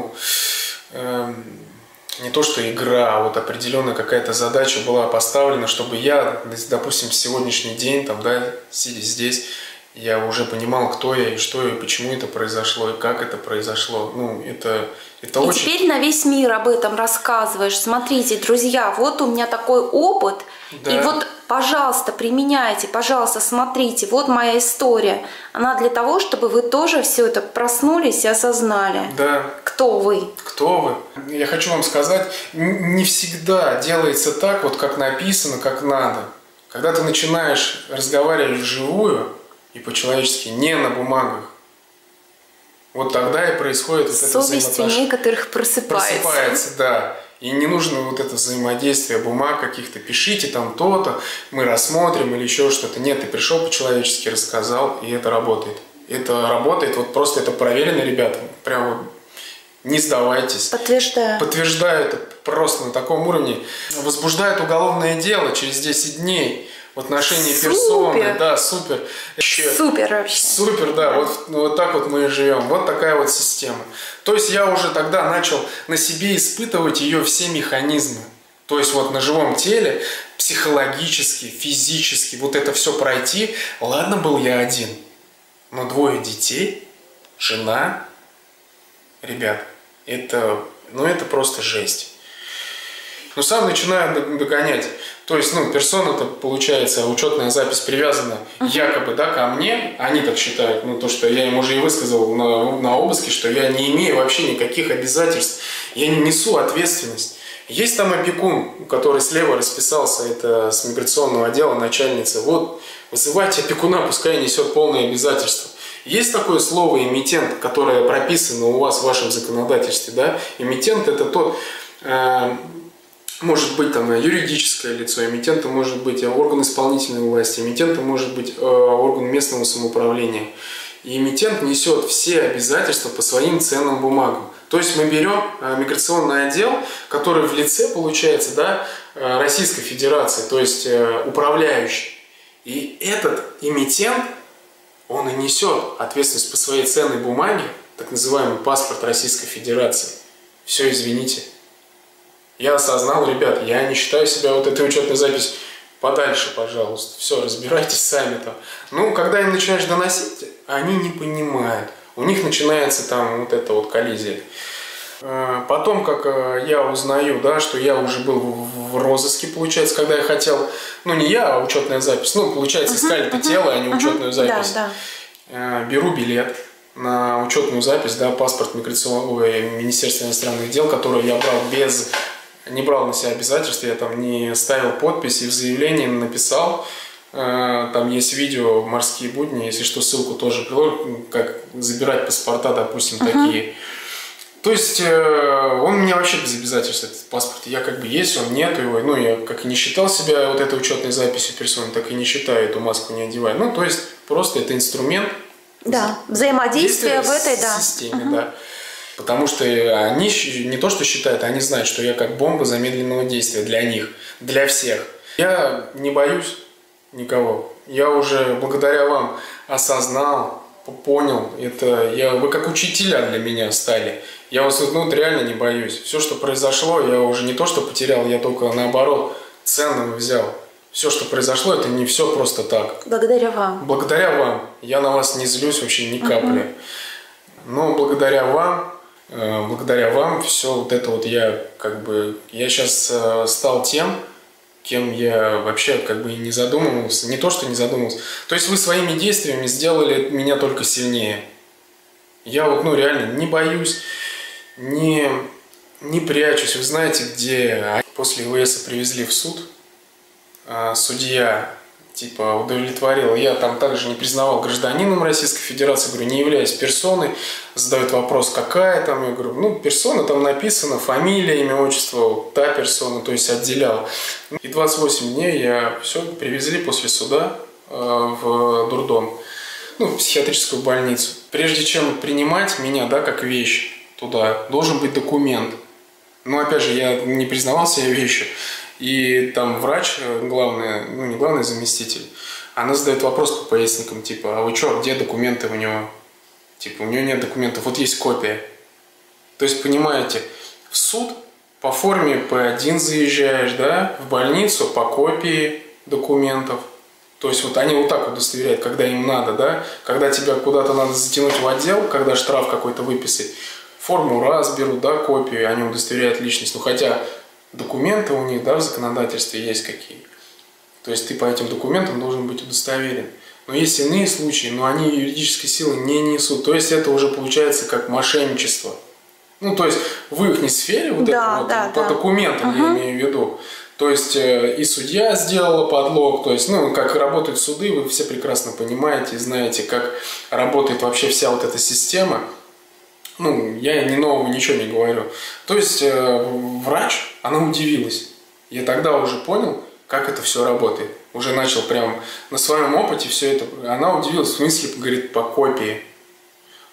не то что игра, а определенная какая-то задача была поставлена, чтобы я, допустим, в сегодняшний день, сидя здесь, я уже понимал, кто я и что, и почему это произошло, и как это произошло. Это очень... И теперь на весь мир об этом рассказываешь. Смотрите, друзья, вот у меня такой опыт. Да. И пожалуйста, применяйте, пожалуйста, смотрите. Вот моя история. Она для того, чтобы вы тоже все это проснулись и осознали. Да. Кто вы? Кто вы? Я хочу вам сказать, не всегда делается так, как написано, как надо. Когда ты начинаешь разговаривать вживую, и по-человечески, не на бумагах. Вот тогда и происходит это взаимоотношение. Совесть у некоторых просыпается. Просыпается, да. И не нужно это взаимодействие бумаг каких-то. Пишите то-то, мы рассмотрим или еще что-то. Нет, ты пришел по-человечески, рассказал, и это работает. Это работает, просто это проверено, ребята. Прямо Не сдавайтесь. Подтверждаю. Подтверждаю это просто на таком уровне. Возбуждает уголовное дело через 10 дней в отношении персоны. Да, супер. Супер вообще. Супер, да. Вот так вот мы и живем. Вот такая вот система. То есть я уже тогда начал на себе испытывать ее все механизмы. То есть вот на живом теле, психологически, физически, вот это все пройти. Ладно, был я один, но 2 детей, жена, ребят, это просто жесть. Но сам начинаю догонять. То есть, персона-то, получается, учетная запись привязана якобы, да, ко мне. Они так считают, то, что я им уже и высказал на обыске, что я не имею вообще никаких обязательств. Я не несу ответственность. Есть там опекун, который слева расписался, это с миграционного отдела начальница. Вот, вызывайте опекуна, пускай несет полные обязательства. Есть такое слово эмитент, которое прописано у вас в вашем законодательстве, да? Эмитент — это тот, может быть там юридическое лицо, эмитентом может быть орган исполнительной власти, эмитентом может быть орган местного самоуправления. И эмитент несет все обязательства по своим ценным бумагам. То есть мы берем миграционный отдел, который в лице, получается, да, Российской Федерации, то есть управляющий. И этот эмитент, он и несет ответственность по своей ценной бумаге, так называемый паспорт Российской Федерации. Все, извините. Я осознал, ребят, я не считаю себя вот этой учетной записью. Подальше, пожалуйста. Все, разбирайтесь сами там. Когда им начинаешь доносить, они не понимают. У них начинается там вот эта вот коллизия. Потом, как я узнаю, да, что я уже был в розыске, получается, когда я хотел, не я, а учетная запись. Получается, искали-то тело, а не учетную запись. Да. Беру билет на учетную запись, да, паспорт миграционного Министерства иностранных дел, который я брал не брал на себя обязательства, я там не ставил подпись и в заявлении написал. Там есть видео «Морские будни», если что, ссылку тоже приложу, как забирать паспорта, допустим, такие. То есть он у меня вообще без обязательств, этот паспорт. Я как бы есть, он нет его. Я как и не считал себя вот этой учетной записью персоны, так и не считаю, эту маску не одеваю. То есть просто это инструмент. Да, взаимодействие в этой, системе, да. Потому что они не то что считают, они знают, что я как бомба замедленного действия для них, для всех. Я не боюсь никого. Я уже благодаря вам осознал, понял. Вы как учителя для меня стали. Я вас реально не боюсь. Все, что произошло, я уже не то что потерял, я только наоборот ценного взял. Все, что произошло, это не все просто так. Благодаря вам. Благодаря вам. Я на вас не злюсь вообще ни капли. Но благодаря вам все вот это вот я сейчас стал тем, кем я вообще и не задумывался. Не то, что не задумывался. То есть вы своими действиями сделали меня только сильнее. Я реально не боюсь, не прячусь. Вы знаете, где после ИВС привезли в суд, судья удовлетворил. Я там также не признавал гражданином Российской Федерации, говорю, не являюсь персоной. Задают вопрос, какая там. Я говорю, персона там написано, фамилия, имя, отчество, та персона, то есть отделял. И 28 дней все привезли после суда в дурдом, в психиатрическую больницу. Прежде чем принимать меня, да, как вещь туда, должен быть документ. Опять же, я не признавал себя вещью. И там врач, главный, не главный заместитель, она задает вопрос по поясникам, а вы что, где документы у него? У него нет документов, вот есть копия. То есть, понимаете, в суд по форме П1 заезжаешь, да, в больницу по копии документов. То есть, они вот так удостоверяют, когда им надо, да, когда тебя куда-то надо затянуть в отдел, когда штраф какой-то выписать, форму раз берут, да, копию, они удостоверяют личность, хотя документы у них, да, в законодательстве есть какие. То есть ты по этим документам должен быть удостоверен. Но есть иные случаи, но они юридической силы не несут. То есть это уже получается как мошенничество. То есть в их сфере по документам я имею в виду. То есть и судья сделала подлог, то есть, как работают суды, вы все прекрасно понимаете, знаете, как работает вообще вся вот эта система. Я ни нового ничего не говорю. То есть врач, она удивилась. Я тогда уже понял, как это все работает. Уже начал прям на своем опыте все это. Она удивилась, в смысле, говорит, по копии.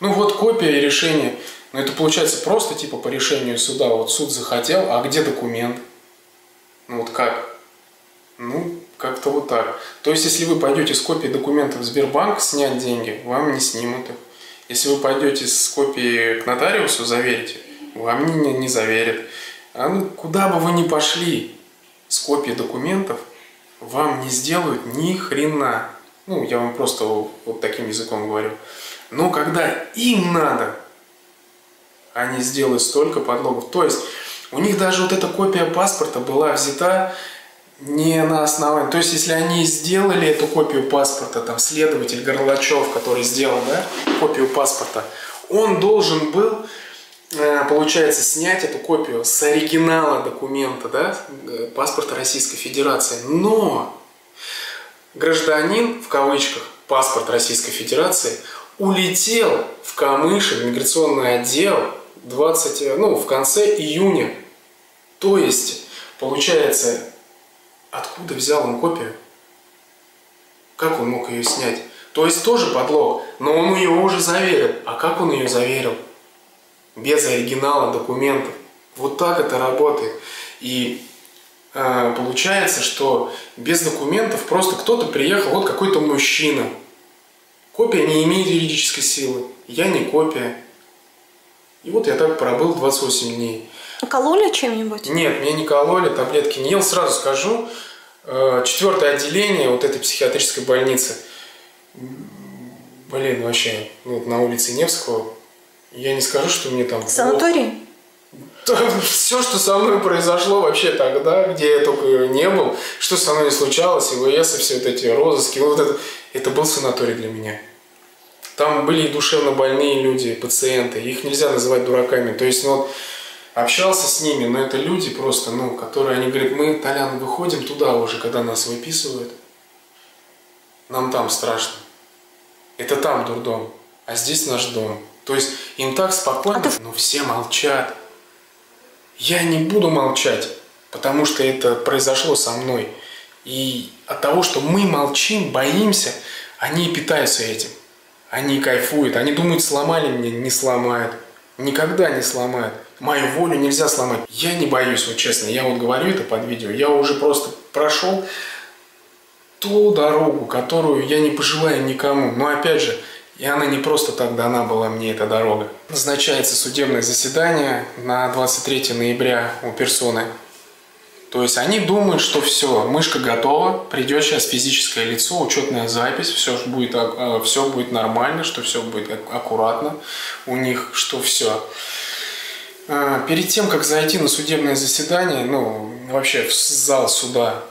Ну вот копия решения. Но это получается просто типа по решению суда. Вот суд захотел, а где документ? Ну вот как? Ну, как-то вот так. То есть, если вы пойдете с копией документов в Сбербанк снять деньги, вам не снимут их. Если вы пойдете с копией к нотариусу заверите, вам не заверят. А ну, куда бы вы ни пошли с копией документов, вам не сделают ни хрена. Ну, я вам просто вот таким языком говорю. Но когда им надо, они сделают столько подлогов. То есть, у них даже вот эта копия паспорта была взята не на основании. То есть, если они сделали эту копию паспорта, там, следователь Горлачев, который сделал, да, копию паспорта, он должен был, получается, снять эту копию с оригинала документа, да, паспорта Российской Федерации. Но гражданин, в кавычках, паспорт Российской Федерации, улетел в Камышин, в миграционный отдел в конце июня. То есть, получается, откуда взял он копию? Как он мог ее снять? То есть тоже подлог, но он ее уже заверил. А как он ее заверил? Без оригинала документов. Вот так это работает. И получается, что без документов просто кто-то приехал, вот какой-то мужчина. Копия не имеет юридической силы. Я не копия. И вот я так пробыл 28 дней. Кололи чем-нибудь? Нет, меня не кололи, таблетки не ел. Сразу скажу, 4-е отделение вот этой психиатрической больницы. Блин, вообще, на улице Невского. Я не скажу, что мне там... Санаторий? Все, что со мной произошло вообще тогда, где я только не был, что со мной не случалось, ИВС, и все вот эти розыски, это был санаторий для меня. Там были и душевно больные люди, пациенты, их нельзя называть дураками. То есть, общался с ними, но это люди просто, которые, они говорят, мы, Толян, выходим туда уже, когда нас выписывают. Нам там страшно. Это там дурдом, а здесь наш дом. То есть, им так спокойно, но все молчат. Я не буду молчать, потому что это произошло со мной. И от того, что мы молчим, боимся, они питаются этим. Они кайфуют, они думают, сломали меня, не сломают. Никогда не сломают. Мою волю нельзя сломать. Я не боюсь, вот честно, я вот говорю это под видео, я уже просто прошел ту дорогу, которую я не пожелаю никому. Но опять же, и она не просто так дана была мне, эта дорога. Назначается судебное заседание на 23 ноября у персоны. То есть они думают, что все, мышка готова, придет сейчас физическое лицо, учетная запись, все будет нормально, что все будет аккуратно у них, что все. Перед тем, как зайти на судебное заседание, вообще в зал суда,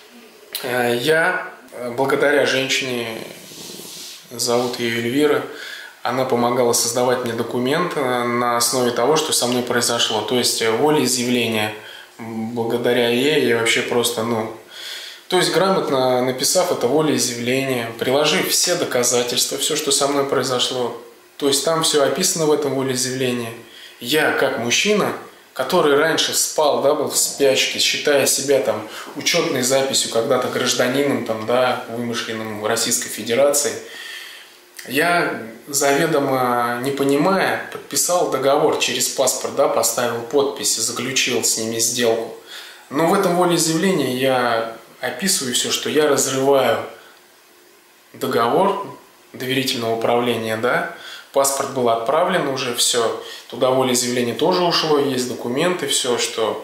я, благодаря женщине, зовут ее Эльвира, она помогала создавать мне документ на основе того, что со мной произошло. То есть волеизъявление. Благодаря ей я вообще просто, то есть грамотно написав это волеизъявление, приложив все доказательства, все, что со мной произошло, то есть там все описано в этом волеизъявлении. Я, как мужчина, который раньше спал, был в спячке, считая себя там учетной записью когда-то гражданином, вымышленным Российской Федерации, я, заведомо не понимая, подписал договор через паспорт, поставил подпись, заключил с ними сделку. Но в этом волеизъявлении я описываю все, что я разрываю договор доверительного управления, паспорт был отправлен уже, все, туда волеизъявление тоже ушло, есть документы, все, что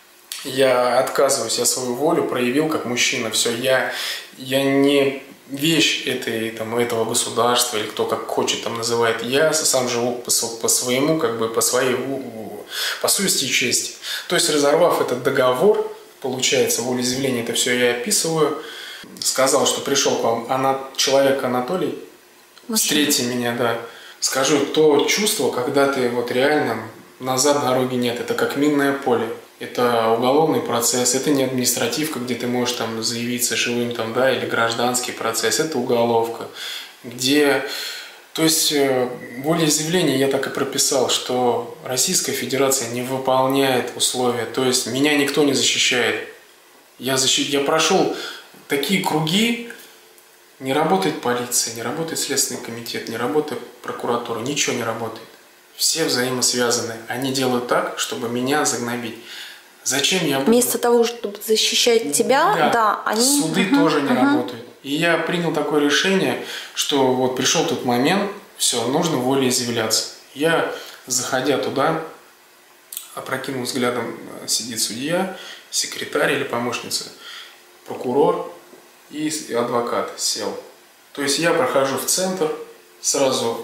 я отказываюсь, я свою волю проявил как мужчина, все, я не вещь этого государства, или кто как хочет там называет, я сам живу по своему, по своей, по совести и чести. То есть, разорвав этот договор, получается, волеизъявление, это все я описываю, сказал, что пришел к вам человек Анатолий, встретьте меня, скажу, то чувство, когда ты реально назад дороги нет, это как минное поле. Это уголовный процесс, это не административка, где ты можешь заявиться живым или гражданский процесс, это уголовка, где, то есть волеизъявление я так и прописал, что Российская Федерация не выполняет условия, то есть меня никто не защищает. Я прошел такие круги, Не работает полиция, не работает Следственный комитет, не работает прокуратура, ничего не работает. Все взаимосвязаны. Они делают так, чтобы меня загнобить. Зачем я... Вместо того, чтобы защищать тебя, да, они... Суды тоже не работают. И я принял такое решение, что вот пришел тот момент, все, нужно волеизъявляться. Я, заходя туда, опрокинул взглядом, сидит судья, секретарь или помощница, прокурор и адвокат сел. То есть я прохожу в центр, сразу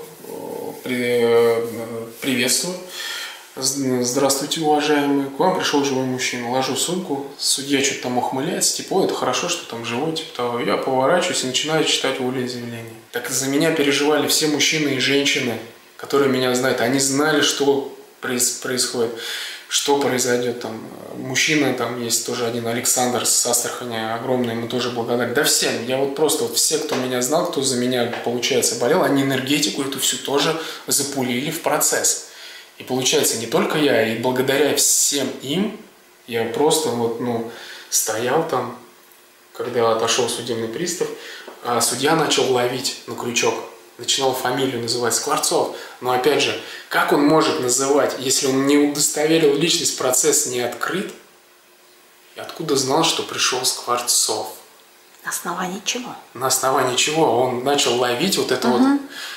приветствую. Здравствуйте, уважаемый, к вам пришел живой мужчина. Ложу сумку, судья что-то там ухмыляется, типа, ой, это хорошо, что там живой, типа того. Я поворачиваюсь и начинаю читать волеизъявление. Так за меня переживали все мужчины и женщины, которые меня знают. Они знали, что происходит, что произойдет там. Мужчина там есть тоже один, Александр с Астрахани, огромный, ему тоже благодарен. Да всем, я вот просто, вот все, кто меня знал, кто за меня, получается, болел, они энергетику эту всю тоже запулили в процесс. И получается, не только я, и благодаря всем им, я просто вот, стоял там, когда отошел судебный пристав, а судья начал ловить на крючок. Начинал фамилию называть Скворцов. Но опять же, как он может называть, если он не удостоверил личность, процесс не открыт? И откуда знал, что пришел Скворцов? На основании чего? На основании чего? Он начал ловить вот это вот...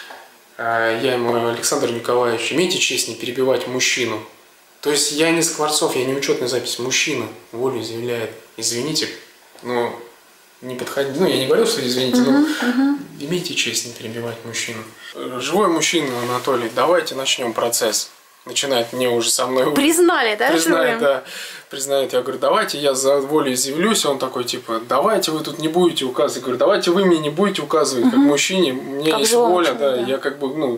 Я ему, Александр Николаевич, имейте честь не перебивать мужчину. То есть я не Скворцов, я не учетная запись, мужчина волеизъявляет. Извините, но не подходите. Я не говорил, что извините, но имейте честь не перебивать мужчину. Живой мужчина, Анатолий, давайте начнем процесс. Начинает мне уже со мной... Признали, да? Признает, да. Признает. Я говорю, давайте я за волеизъявлюсь. Он такой, типа, давайте вы тут не будете указывать. Я говорю, давайте вы мне не будете указывать, как мужчине. Мне как есть воля, да. Я как бы,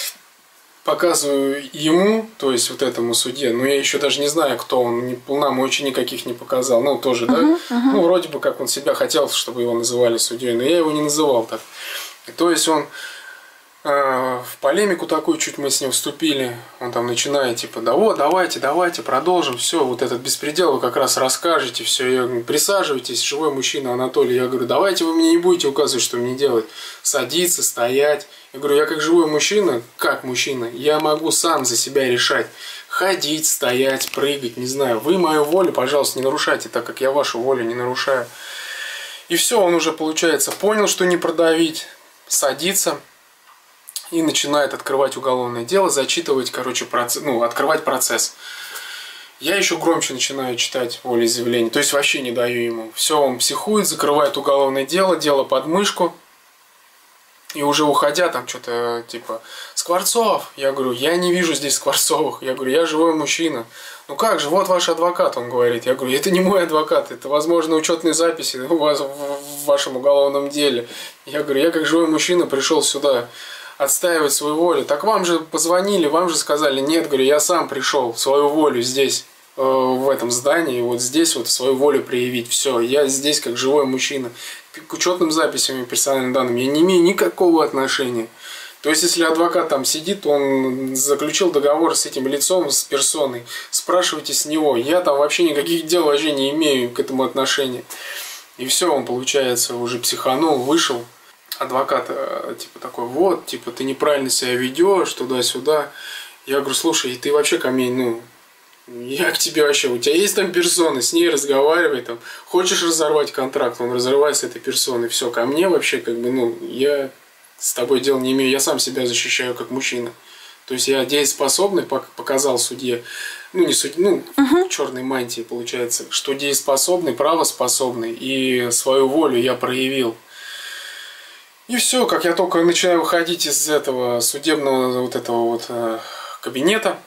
показываю ему, то есть вот этому судье. Но я еще даже не знаю, кто он. Полномочий никаких не показал. Тоже, да. Вроде бы как он себя хотел, чтобы его называли судьей. Но я его не называл так. И, то есть он... в полемику такую чуть мы с ним вступили, он там начинает типа, да вот, давайте, продолжим, все, вот этот беспредел вы как раз расскажете, все, я говорю, присаживайтесь, живой мужчина Анатолий, я говорю, давайте вы мне не будете указывать, что мне делать, садиться, стоять, я говорю, я как живой мужчина, как мужчина, я могу сам за себя решать, ходить, стоять, прыгать, не знаю, вы мою волю, пожалуйста, не нарушайте, так как я вашу волю не нарушаю. И все, он уже, получается, понял, что не продавить, садится. И начинает открывать уголовное дело, зачитывать, открывать процесс. Я еще громче начинаю читать волеизъявление, то есть вообще не даю ему. Все, он психует, закрывает уголовное дело под мышку. И уже уходя, там что-то типа, Скворцов, я говорю, я не вижу здесь Скворцовых, я говорю, я живой мужчина. Ну как же, вот ваш адвокат, он говорит. Я говорю, это не мой адвокат, это, возможно, учетные записи у вас в вашем уголовном деле. Я говорю, я как живой мужчина пришел сюда отстаивать свою волю. Так вам же позвонили, вам же сказали, нет, говорю, я сам пришел свою волю здесь, в этом здании, вот здесь вот свою волю проявить. Все, я здесь как живой мужчина. К учетным записям и персональным данным я не имею никакого отношения. То есть, если адвокат там сидит, он заключил договор с этим лицом, с персоной, спрашивайте с него. Я там вообще никаких дел вообще не имею к этому отношения. И все, он, получается, уже психанул, вышел. Адвокат типа такой, вот, типа, ты неправильно себя ведешь, туда-сюда. Я говорю, слушай, ты вообще ко мне, я к тебе вообще, у тебя есть там персона, с ней разговаривай, там, хочешь разорвать контракт, он разрывает с этой персоной, все, ко мне вообще, я с тобой дела не имею, я сам себя защищаю как мужчина. То есть я дееспособный, показал судье, черной мантии, получается, что дееспособный, правоспособный, и свою волю я проявил. И все, как я только начинаю выходить из этого судебного кабинета,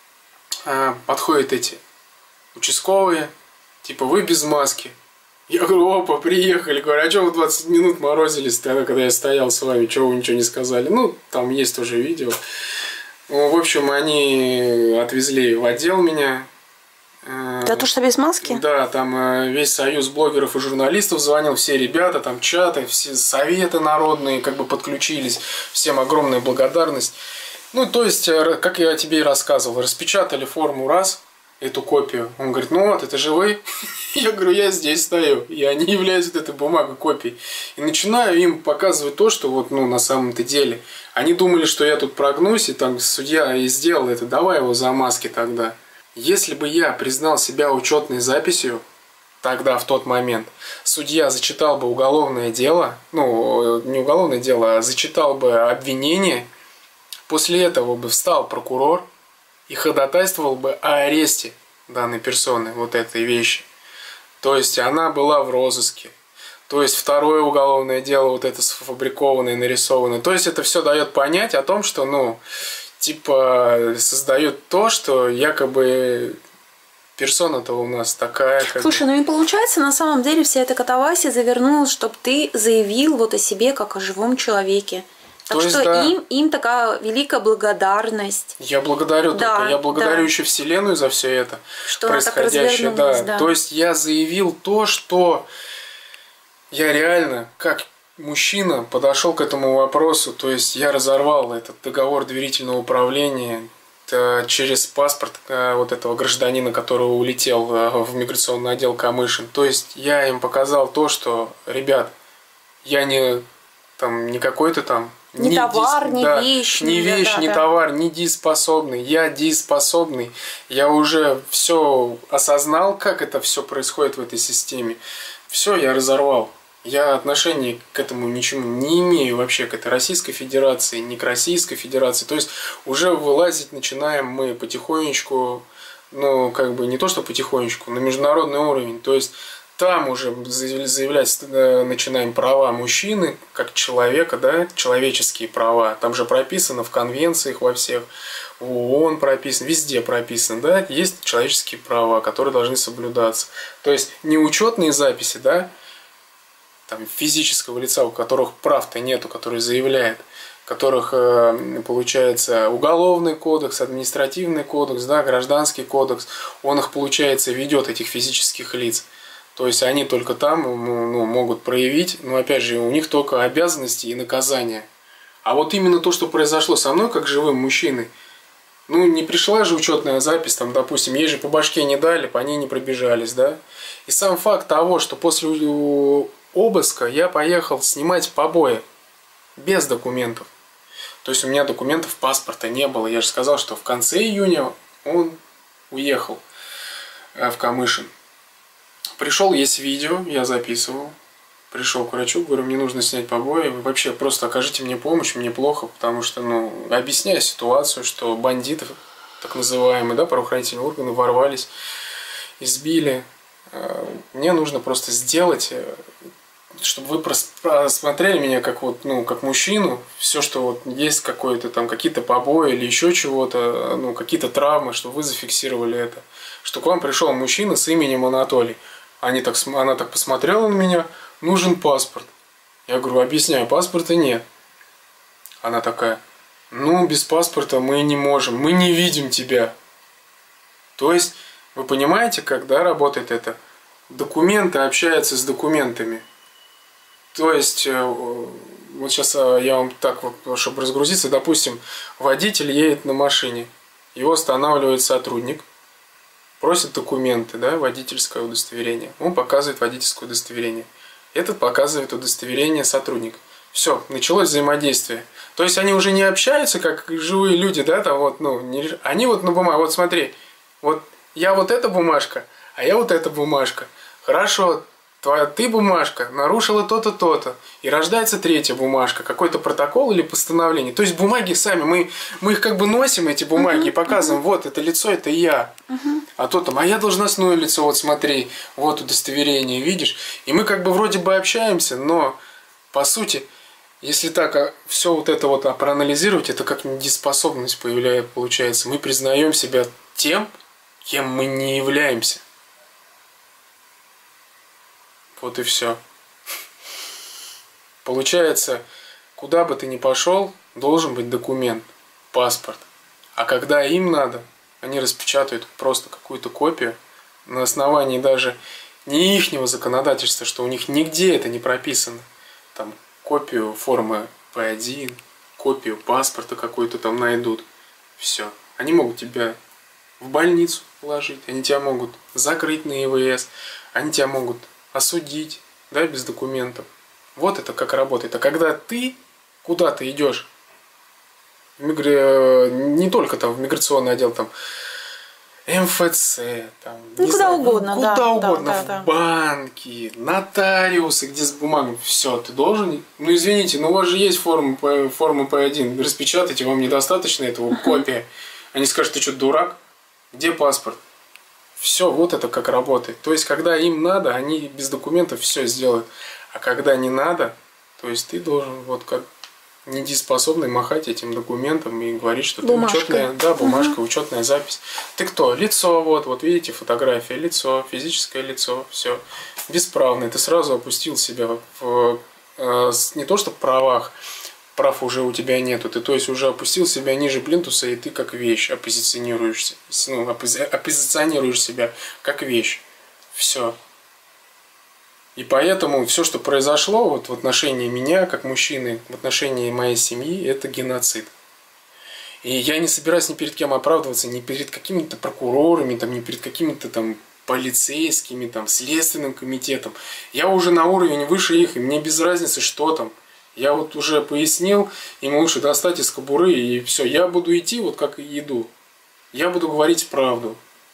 подходят эти участковые, типа, вы без маски. Я говорю, опа, приехали. Говорю, а что вы 20 минут морозились тогда, когда я стоял с вами, чего вы ничего не сказали? Там есть тоже видео. В общем, они отвезли в отдел меня. За то, что без маски? Да, там весь союз блогеров и журналистов звонил, все ребята, там чаты, все советы народные подключились, всем огромная благодарность. То есть, как я тебе и рассказывал, распечатали форму раз, эту копию. Он говорит, ну вот, это же вы. Я говорю, я здесь стою. Я не являюсь вот этой бумагой копией. И начинаю им показывать то, что вот, ну, на самом-то деле. Они думали, что я тут прогнусь, и там судья и сделал это. Давай его замазки тогда. Если бы я признал себя учетной записью, тогда, в тот момент, судья зачитал бы уголовное дело, ну, не уголовное дело, а зачитал бы обвинение. После этого бы встал прокурор и ходатайствовал бы о аресте данной персоны, вот этой вещи. То есть она была в розыске. То есть второе уголовное дело, вот это сфабрикованное, нарисованное. То есть это все дает понять о том, что, ну, типа, создает то, что якобы персона-то у нас такая. Слушай, ну и получается, на самом деле вся эта катавасия завернулась, чтобы ты заявил вот о себе как о живом человеке. Так что да, им такая великая благодарность. Я благодарю только. Я благодарю еще Вселенную за все это что происходящее. Да. То есть я заявил то, что я реально, как мужчина, подошел к этому вопросу. То есть я разорвал этот договор доверительного управления через паспорт вот этого гражданина, который улетел в миграционный отдел Камышин. То есть я им показал то, что, ребят, я не какой-то там не товар, не вещь. Не вещь, не товар, не дееспособный. Я дееспособный. Я уже все осознал, как это все происходит в этой системе. Все, я разорвал. Я отношения к этому ничему не имею вообще, к этой Российской Федерации, ни к Российской Федерации. То есть уже вылазить начинаем мы потихонечку, ну, как бы не то, что потихонечку, на международный уровень. То есть там уже заявлять начинаем права мужчины, как человека, да, человеческие права. Там же прописано в конвенциях во всех, в ООН прописано, везде прописано, да, есть человеческие права, которые должны соблюдаться. То есть не учетные записи, да, там, физического лица, у которых прав-то нету, которые заявляют, у которых, получается, уголовный кодекс, административный кодекс, да, гражданский кодекс, он их, получается, ведет, этих физических лиц. То есть они только там, ну, могут проявить, но опять же у них только обязанности и наказания. А вот именно то, что произошло со мной, как живым мужчиной, ну не пришла же учетная запись, там, допустим, ей же по башке не дали, по ней не пробежались, да. И сам факт того, что после обыска я поехал снимать побои без документов. То есть у меня документов, паспорта не было. Я же сказал, что в конце июня он уехал в Камышин. Пришел, есть видео, я записывал. Пришел к врачу, говорю, мне нужно снять побои. Вы вообще просто окажите мне помощь, мне плохо, потому что, ну, объясняю ситуацию, что бандиты, так называемые, да, правоохранительные органы ворвались, избили. Мне нужно просто сделать, чтобы вы просмотрели меня как вот, ну, как мужчину, все, что вот есть какое-то там, какие-то побои или еще чего-то, ну, какие-то травмы, чтобы вы зафиксировали это. Что к вам пришел мужчина с именем Анатолий. Она так посмотрела на меня, нужен паспорт. Я говорю, объясняю, паспорта нет. Она такая, ну, без паспорта мы не можем, мы не видим тебя. То есть, вы понимаете, когда работает это? Документы общаются с документами. То есть, вот сейчас я вам так, вот, чтобы разгрузиться, допустим, водитель едет на машине, его останавливает сотрудник, просит документы, да, водительское удостоверение. Он показывает водительское удостоверение. Этот показывает удостоверение сотрудника. Все, началось взаимодействие. То есть они уже не общаются, как живые люди, да, там вот, ну, они вот на бумаге, вот смотри, вот я вот эта бумажка, а я вот эта бумажка. Хорошо, ты бумажка нарушила то-то, то-то. И рождается третья бумажка, какой-то протокол или постановление. То есть бумаги сами, мы их как бы носим, эти бумаги, и показываем, вот это лицо, это я. А то там, а я должностное лицо, вот смотри, вот удостоверение, видишь. И мы как бы вроде бы общаемся, но по сути, если так все вот это вот проанализировать, это как недееспособность получается. Мы признаем себя тем, кем мы не являемся. Вот и все. Получается, куда бы ты ни пошел, должен быть документ, паспорт. А когда им надо, они распечатают просто какую-то копию на основании даже не ихнего законодательства, что у них нигде это не прописано. Там копию формы P1, копию паспорта какую-то там найдут. Все. Они могут тебя в больницу положить, они тебя могут закрыть на ИВС, они тебя могут осудить, да, без документов. Вот это как работает. А когда ты куда-то идешь, не только там в миграционный отдел, там МФЦ, там, ну, куда угодно, куда угодно, в банки, нотариусы, где с бумагами, все, ты должен, ну извините, но у вас же есть форма P1, распечатайте, вам недостаточно этого, копия. Они скажут, ты что, дурак? Где паспорт? Все, вот это как работает. То есть, когда им надо, они без документов все сделают. А когда не надо, то есть ты должен вот как недееспособный махать этим документом и говорить, что ты учетная, да, бумажка, учетная запись. Ты кто? Лицо, вот видите, фотография, лицо, физическое лицо, все, бесправное. Ты сразу опустил себя в не то что правах, прав уже у тебя нету, ты то есть уже опустил себя ниже плинтуса, и ты как вещь оппозиционируешься, ну, оппозиционируешь себя как вещь. Все. И поэтому все, что произошло вот в отношении меня, как мужчины, в отношении моей семьи, это геноцид. И я не собираюсь ни перед кем оправдываться, ни перед какими-то прокурорами, там, ни перед какими-то там полицейскими, там, следственным комитетом. Я уже на уровень выше их, и мне без разницы, что там. Я вот уже пояснил, им лучше достать из кобуры, и все. Я буду идти вот как и иду. Я буду говорить правду.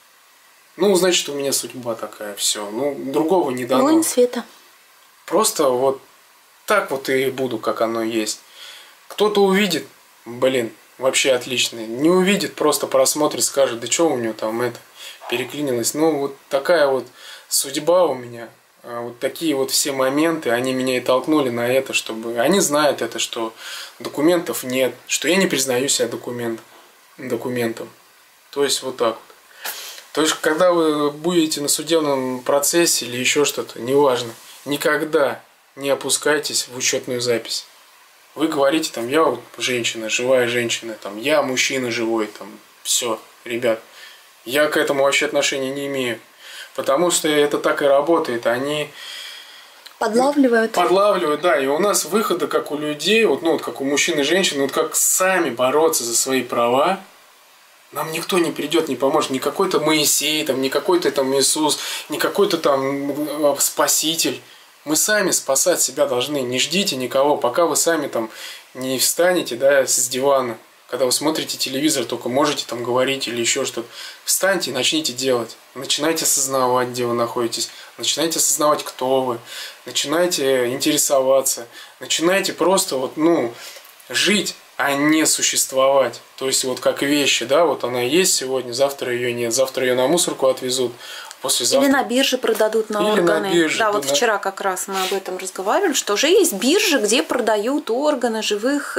Ну, значит, у меня судьба такая, все. Ну, другого не дано. Воин света. Просто вот так вот и буду, как оно есть. Кто-то увидит, блин, вообще отлично. Не увидит, просто просмотрит, скажет, да что у него там это переклинилось. Ну, вот такая вот судьба у меня. Вот такие вот все моменты, они меня и толкнули на это, чтобы... Они знают это, что документов нет, что я не признаю себя документом. То есть вот так вот. То есть, когда вы будете на судебном процессе или еще что-то, неважно, никогда не опускайтесь в учетную запись. Вы говорите, там, я вот женщина, живая женщина, там, я мужчина живой, там, все, ребят, я к этому вообще отношения не имею. Потому что это так и работает, они... Подлавливают. Подлавливают, да, и у нас выхода, как у людей, вот, ну, вот как у мужчин и женщин, вот как сами бороться за свои права, нам никто не придет, не поможет. Не какой-то Моисей, там, не какой-то там Иисус, не какой-то там Спаситель. Мы сами спасать себя должны. Не ждите никого, пока вы сами там не встанете, да, с дивана. Когда вы смотрите телевизор, только можете там говорить или еще что-то. Встаньте и начните делать. Начинайте осознавать, где вы находитесь. Начинайте осознавать, кто вы. Начинайте интересоваться. Начинайте просто вот, ну, жить, а не существовать. То есть вот как вещи, да, вот она есть сегодня, завтра ее нет, завтра ее на мусорку отвезут, послезавтра... Или на бирже продадут на Или органы. На бирже, да, вот вчера как раз мы об этом разговаривали, что уже есть биржи, где продают органы живых...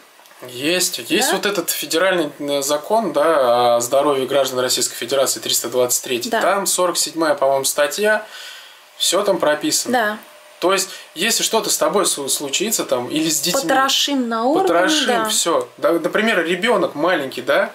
Есть да? Вот этот федеральный закон, да, о здоровье граждан Российской Федерации 323. Да. Там 47-я, по-моему, статья, все там прописано. Да. То есть, если что-то с тобой случится, там, или с детьми... Потрошим на органы, потрошим, да. все. Да, например, ребенок маленький, да,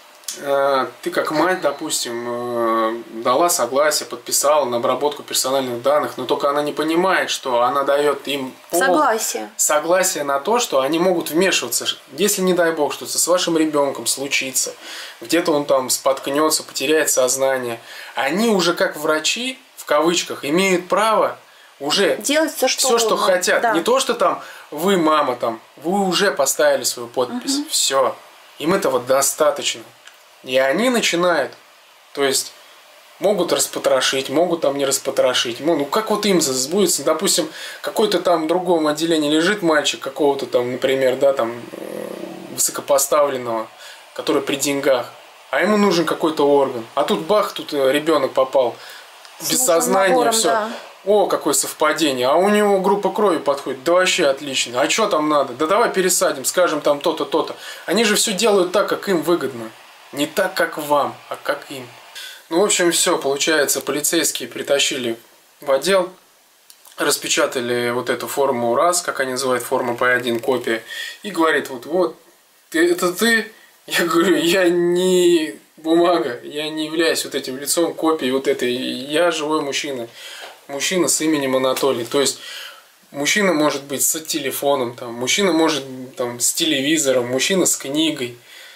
ты как мать, допустим, дала согласие, подписала на обработку персональных данных, но только она не понимает, что она дает им согласие на то, что они могут вмешиваться. Если, не дай бог, что-то с вашим ребенком случится, где-то он там споткнется, потеряет сознание, они уже как врачи, в кавычках, имеют право уже делать все, что хотят. Да. Не то, что там вы, мама, там, вы уже поставили свою подпись. Все. Им этого достаточно. И они начинают, то есть, могут распотрошить, могут там не распотрошить. Ну, как вот им сбудется, допустим, какой-то там в другом отделении лежит мальчик какого-то там, например, да, там, высокопоставленного, который при деньгах, а ему нужен какой-то орган. А тут бах, тут ребенок попал без сознания, все. Да. О, какое совпадение. А у него группа крови подходит. Да вообще отлично. А что там надо? Да давай пересадим, скажем там то-то, то-то. Они же все делают так, как им выгодно. Не так, как вам, а как им. Ну, в общем, все. Получается, полицейские притащили в отдел, распечатали вот эту форму РАС, как они называют, форма P1, копия. И говорит, вот, это ты? Я говорю, я не бумага, я не являюсь вот этим лицом копии вот этой. Я живой мужчина. Мужчина с именем Анатолий. То есть, мужчина может быть с телефоном, там, мужчина может там, с телевизором, мужчина с книгой.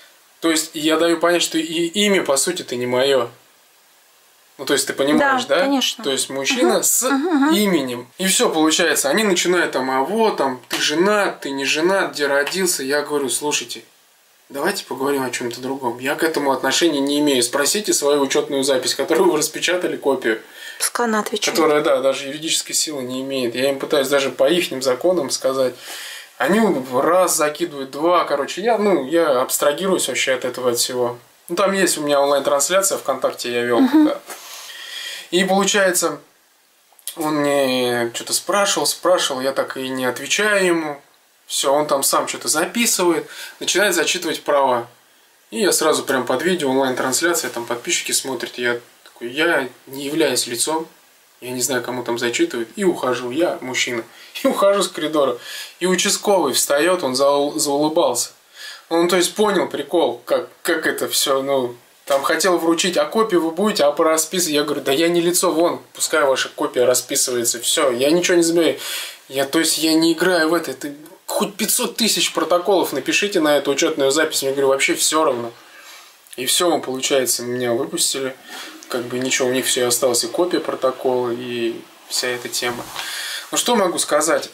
То есть я даю понять, что и имя, по сути-то, не мое. Ну, то есть ты понимаешь, да? Конечно. То есть мужчина с именем. И все получается. Они начинают там, а вот там, ты женат, ты не женат, где родился. Я говорю, слушайте, давайте поговорим о чем-то другом. Я к этому отношения не имею. Спросите свою учетную запись, которую вы распечатали, копию. Пускай она отвечает. Которая, да, даже юридической силы не имеет. Я им пытаюсь даже по ихним законам сказать. Они раз закидывают, два, короче. Я абстрагируюсь вообще от этого, от всего. Ну, там есть у меня онлайн-трансляция ВКонтакте, я вел. Да. И получается, он мне что-то спрашивал, я так и не отвечаю ему. Все, он там сам что-то записывает, начинает зачитывать права. И я сразу прям под видео, онлайн-трансляция, там подписчики смотрят. Я такой, я не являюсь лицом, я не знаю, кому там зачитывают. И ухожу, я мужчина. И ухожу с коридора. И участковый встает, он заулыбался. Он, то есть, понял прикол, как это все, там хотел вручить, а копию вы будете, а по расписывать. Я говорю, да я не лицо, вон, пускай ваша копия расписывается, все, я ничего не забираю. Я не играю в это, хоть 500 тысяч протоколов напишите на эту учетную запись. Я говорю, вообще все равно. И все, получается, меня выпустили. Как бы ничего, у них все осталось, и копия протокола, и вся эта тема. Ну, что могу сказать?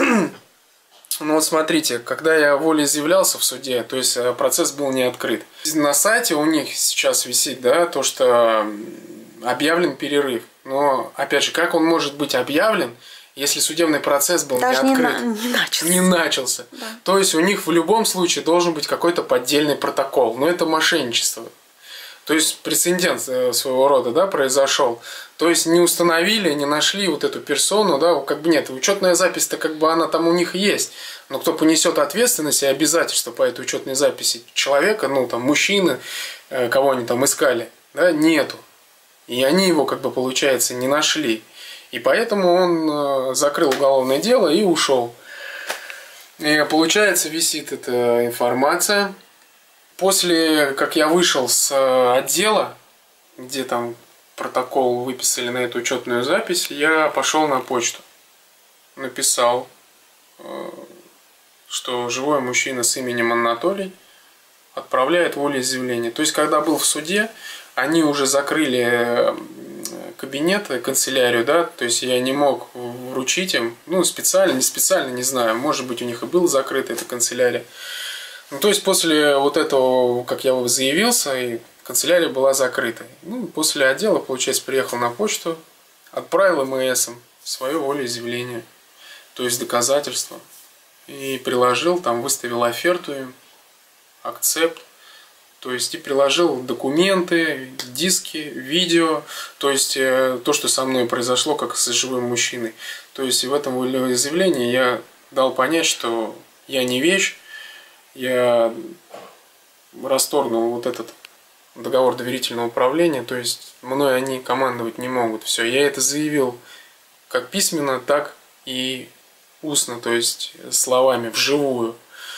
Ну вот смотрите, когда я волеизъявлялся в суде, то есть процесс был не открыт. На сайте у них сейчас висит, да, то, что объявлен перерыв. Но, опять же, как он может быть объявлен, если судебный процесс был даже не открыт? Не начался. Да. То есть у них в любом случае должен быть какой-то поддельный протокол. Но это мошенничество. То есть прецедент своего рода, да, произошел. То есть не установили, не нашли вот эту персону, да, как бы нет. Учетная запись-то как бы она там у них есть. Но кто понесет ответственность и обязательства по этой учетной записи человека, там мужчины, кого они там искали, да, нету. И они его, как бы, получается, не нашли. И поэтому он закрыл уголовное дело и ушел. И получается, висит эта информация. После, как я вышел с отдела, где там протокол выписали на эту учетную запись, я пошел на почту. Написал, что живой мужчина с именем Анатолий отправляет волеизъявление. То есть, когда был в суде, они уже закрыли кабинет, канцелярию, да, то есть я не мог вручить им, специально, не специально, не знаю, может быть, у них и была закрыта эта канцелярия. То есть после вот этого, как я заявился, и канцелярия была закрыта. После отдела, получается, приехал на почту, отправил МС-ам свое волеизъявление, то есть доказательства, и приложил, там выставил оферту им, акцепт, то есть и приложил документы, диски, видео, то есть то, что со мной произошло, как с живым мужчиной. То есть в этом волеизъявлении я дал понять, что я не вещь, я расторгнул вот этот договор доверительного управления, то есть мной они командовать не могут. Все, я это заявил как письменно, так и устно, то есть словами, вживую.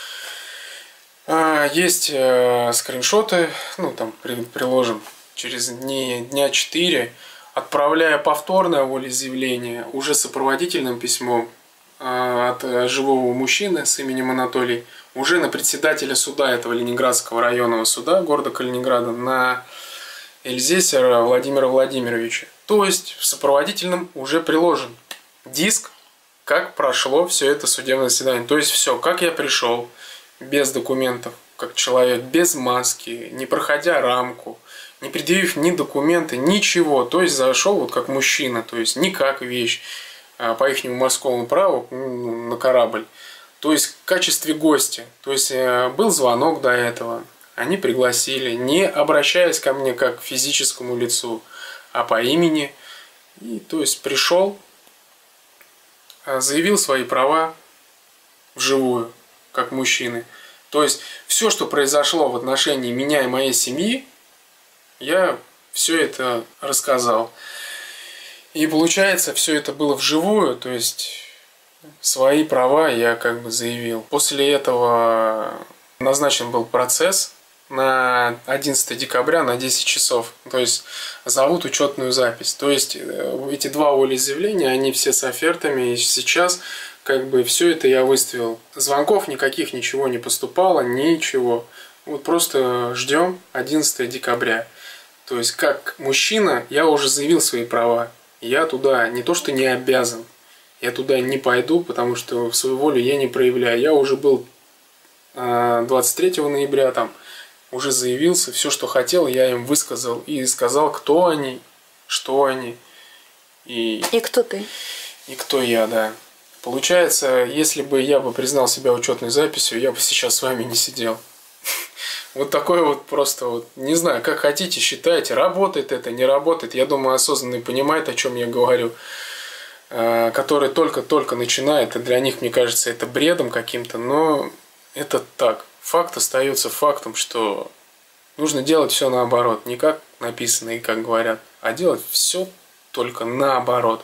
Есть скриншоты, там приложим через дня 4, отправляя повторное волеизъявление уже с сопроводительным письмом от живого мужчины с именем Анатолий, уже на председателя суда этого Ленинградского районного суда города Калининграда, на Эльзесера Владимира Владимировича. То есть в сопроводительном уже приложен диск, как прошло все это судебное заседание. То есть все, как я пришел, без документов, как человек, без маски, не проходя рамку, не предъявив ни документы, ничего. То есть зашел вот как мужчина, то есть не как вещь, по ихнему морскому праву на корабль. То есть в качестве гостя. То есть был звонок до этого, они пригласили, не обращаясь ко мне как к физическому лицу, а по имени. И то есть пришел, заявил свои права вживую, как мужчины. То есть все, что произошло в отношении меня и моей семьи, я все это рассказал. И получается, все это было вживую, то есть свои права я как бы заявил. После этого назначен был процесс на 11 декабря на 10 часов. То есть зовут учетную запись. То есть эти два волеизъявления, они все с офертами. И сейчас как бы все это я выставил. Звонков никаких, ничего не поступало, ничего. Вот просто ждем 11 декабря. То есть, как мужчина, я уже заявил свои права. Я туда не то что не обязан, я туда не пойду, потому что свою волю я не проявляю. Я уже был 23 ноября там, уже заявился, все, что хотел, я им высказал и сказал, кто они, что они. И кто ты? И кто я, да. Получается, если бы я бы признал себя учетной записью, я бы сейчас с вами не сидел. Вот такой вот просто вот, не знаю, как хотите, считайте, работает это, не работает. Я думаю, осознанный понимает, о чем я говорю. Который только-только начинает, и для них, мне кажется, это бредом каким-то, но это так. Факт остается фактом, что нужно делать все наоборот. Не как написано и как говорят, а делать все только наоборот.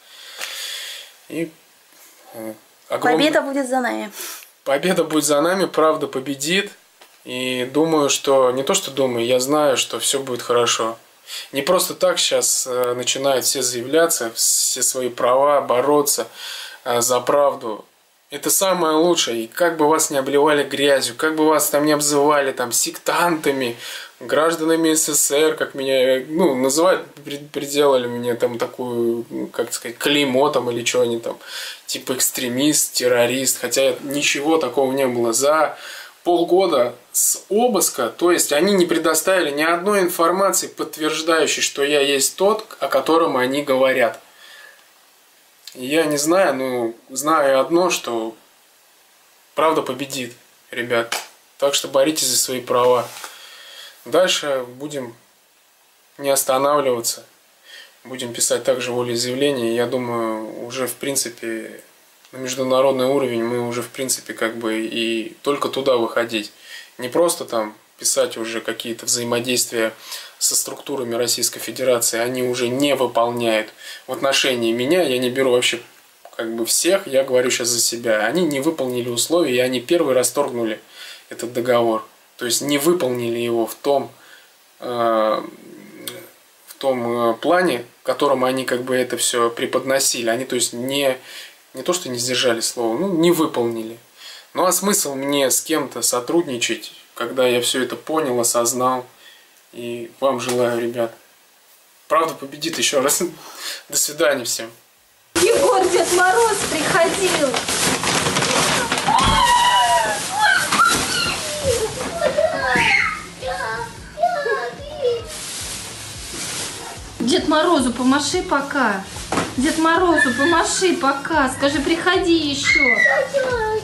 И победа будет за нами. Победа будет за нами, правда победит. И думаю, что, не то что думаю, я знаю, что все будет хорошо. Не просто так сейчас начинают все заявляться, все свои права, бороться за правду. Это самое лучшее. И как бы вас не обливали грязью, как бы вас там не обзывали там сектантами, гражданами СССР, как меня, называют, приделали мне там такую, как сказать, клеймо там или что они там, типа экстремист, террорист, хотя ничего такого не было. За полгода с обыска, то есть они не предоставили ни одной информации, подтверждающей, что я есть тот, о котором они говорят. Я не знаю, но знаю одно, что правда победит, ребят. Так что боритесь за свои права. Дальше будем не останавливаться. Будем писать также волеизъявления. Я думаю, уже в принципе на международный уровень мы уже в принципе как бы и только туда выходить. Не просто там писать уже какие-то взаимодействия со структурами Российской Федерации, они уже не выполняют. В отношении меня я не беру вообще как бы всех, я говорю сейчас за себя. Они не выполнили условия, и они первый расторгнули этот договор. То есть не выполнили его в том плане, в котором они как бы это все преподносили. Они то есть не то, что не сдержали слово, не выполнили. Ну а смысл мне с кем-то сотрудничать, когда я все это понял, осознал. И вам желаю, ребят. Правда победит еще раз. До свидания всем. Егор, Дед Мороз приходил. Дед Морозу помаши пока. Дед Морозу помаши пока. Скажи, приходи еще.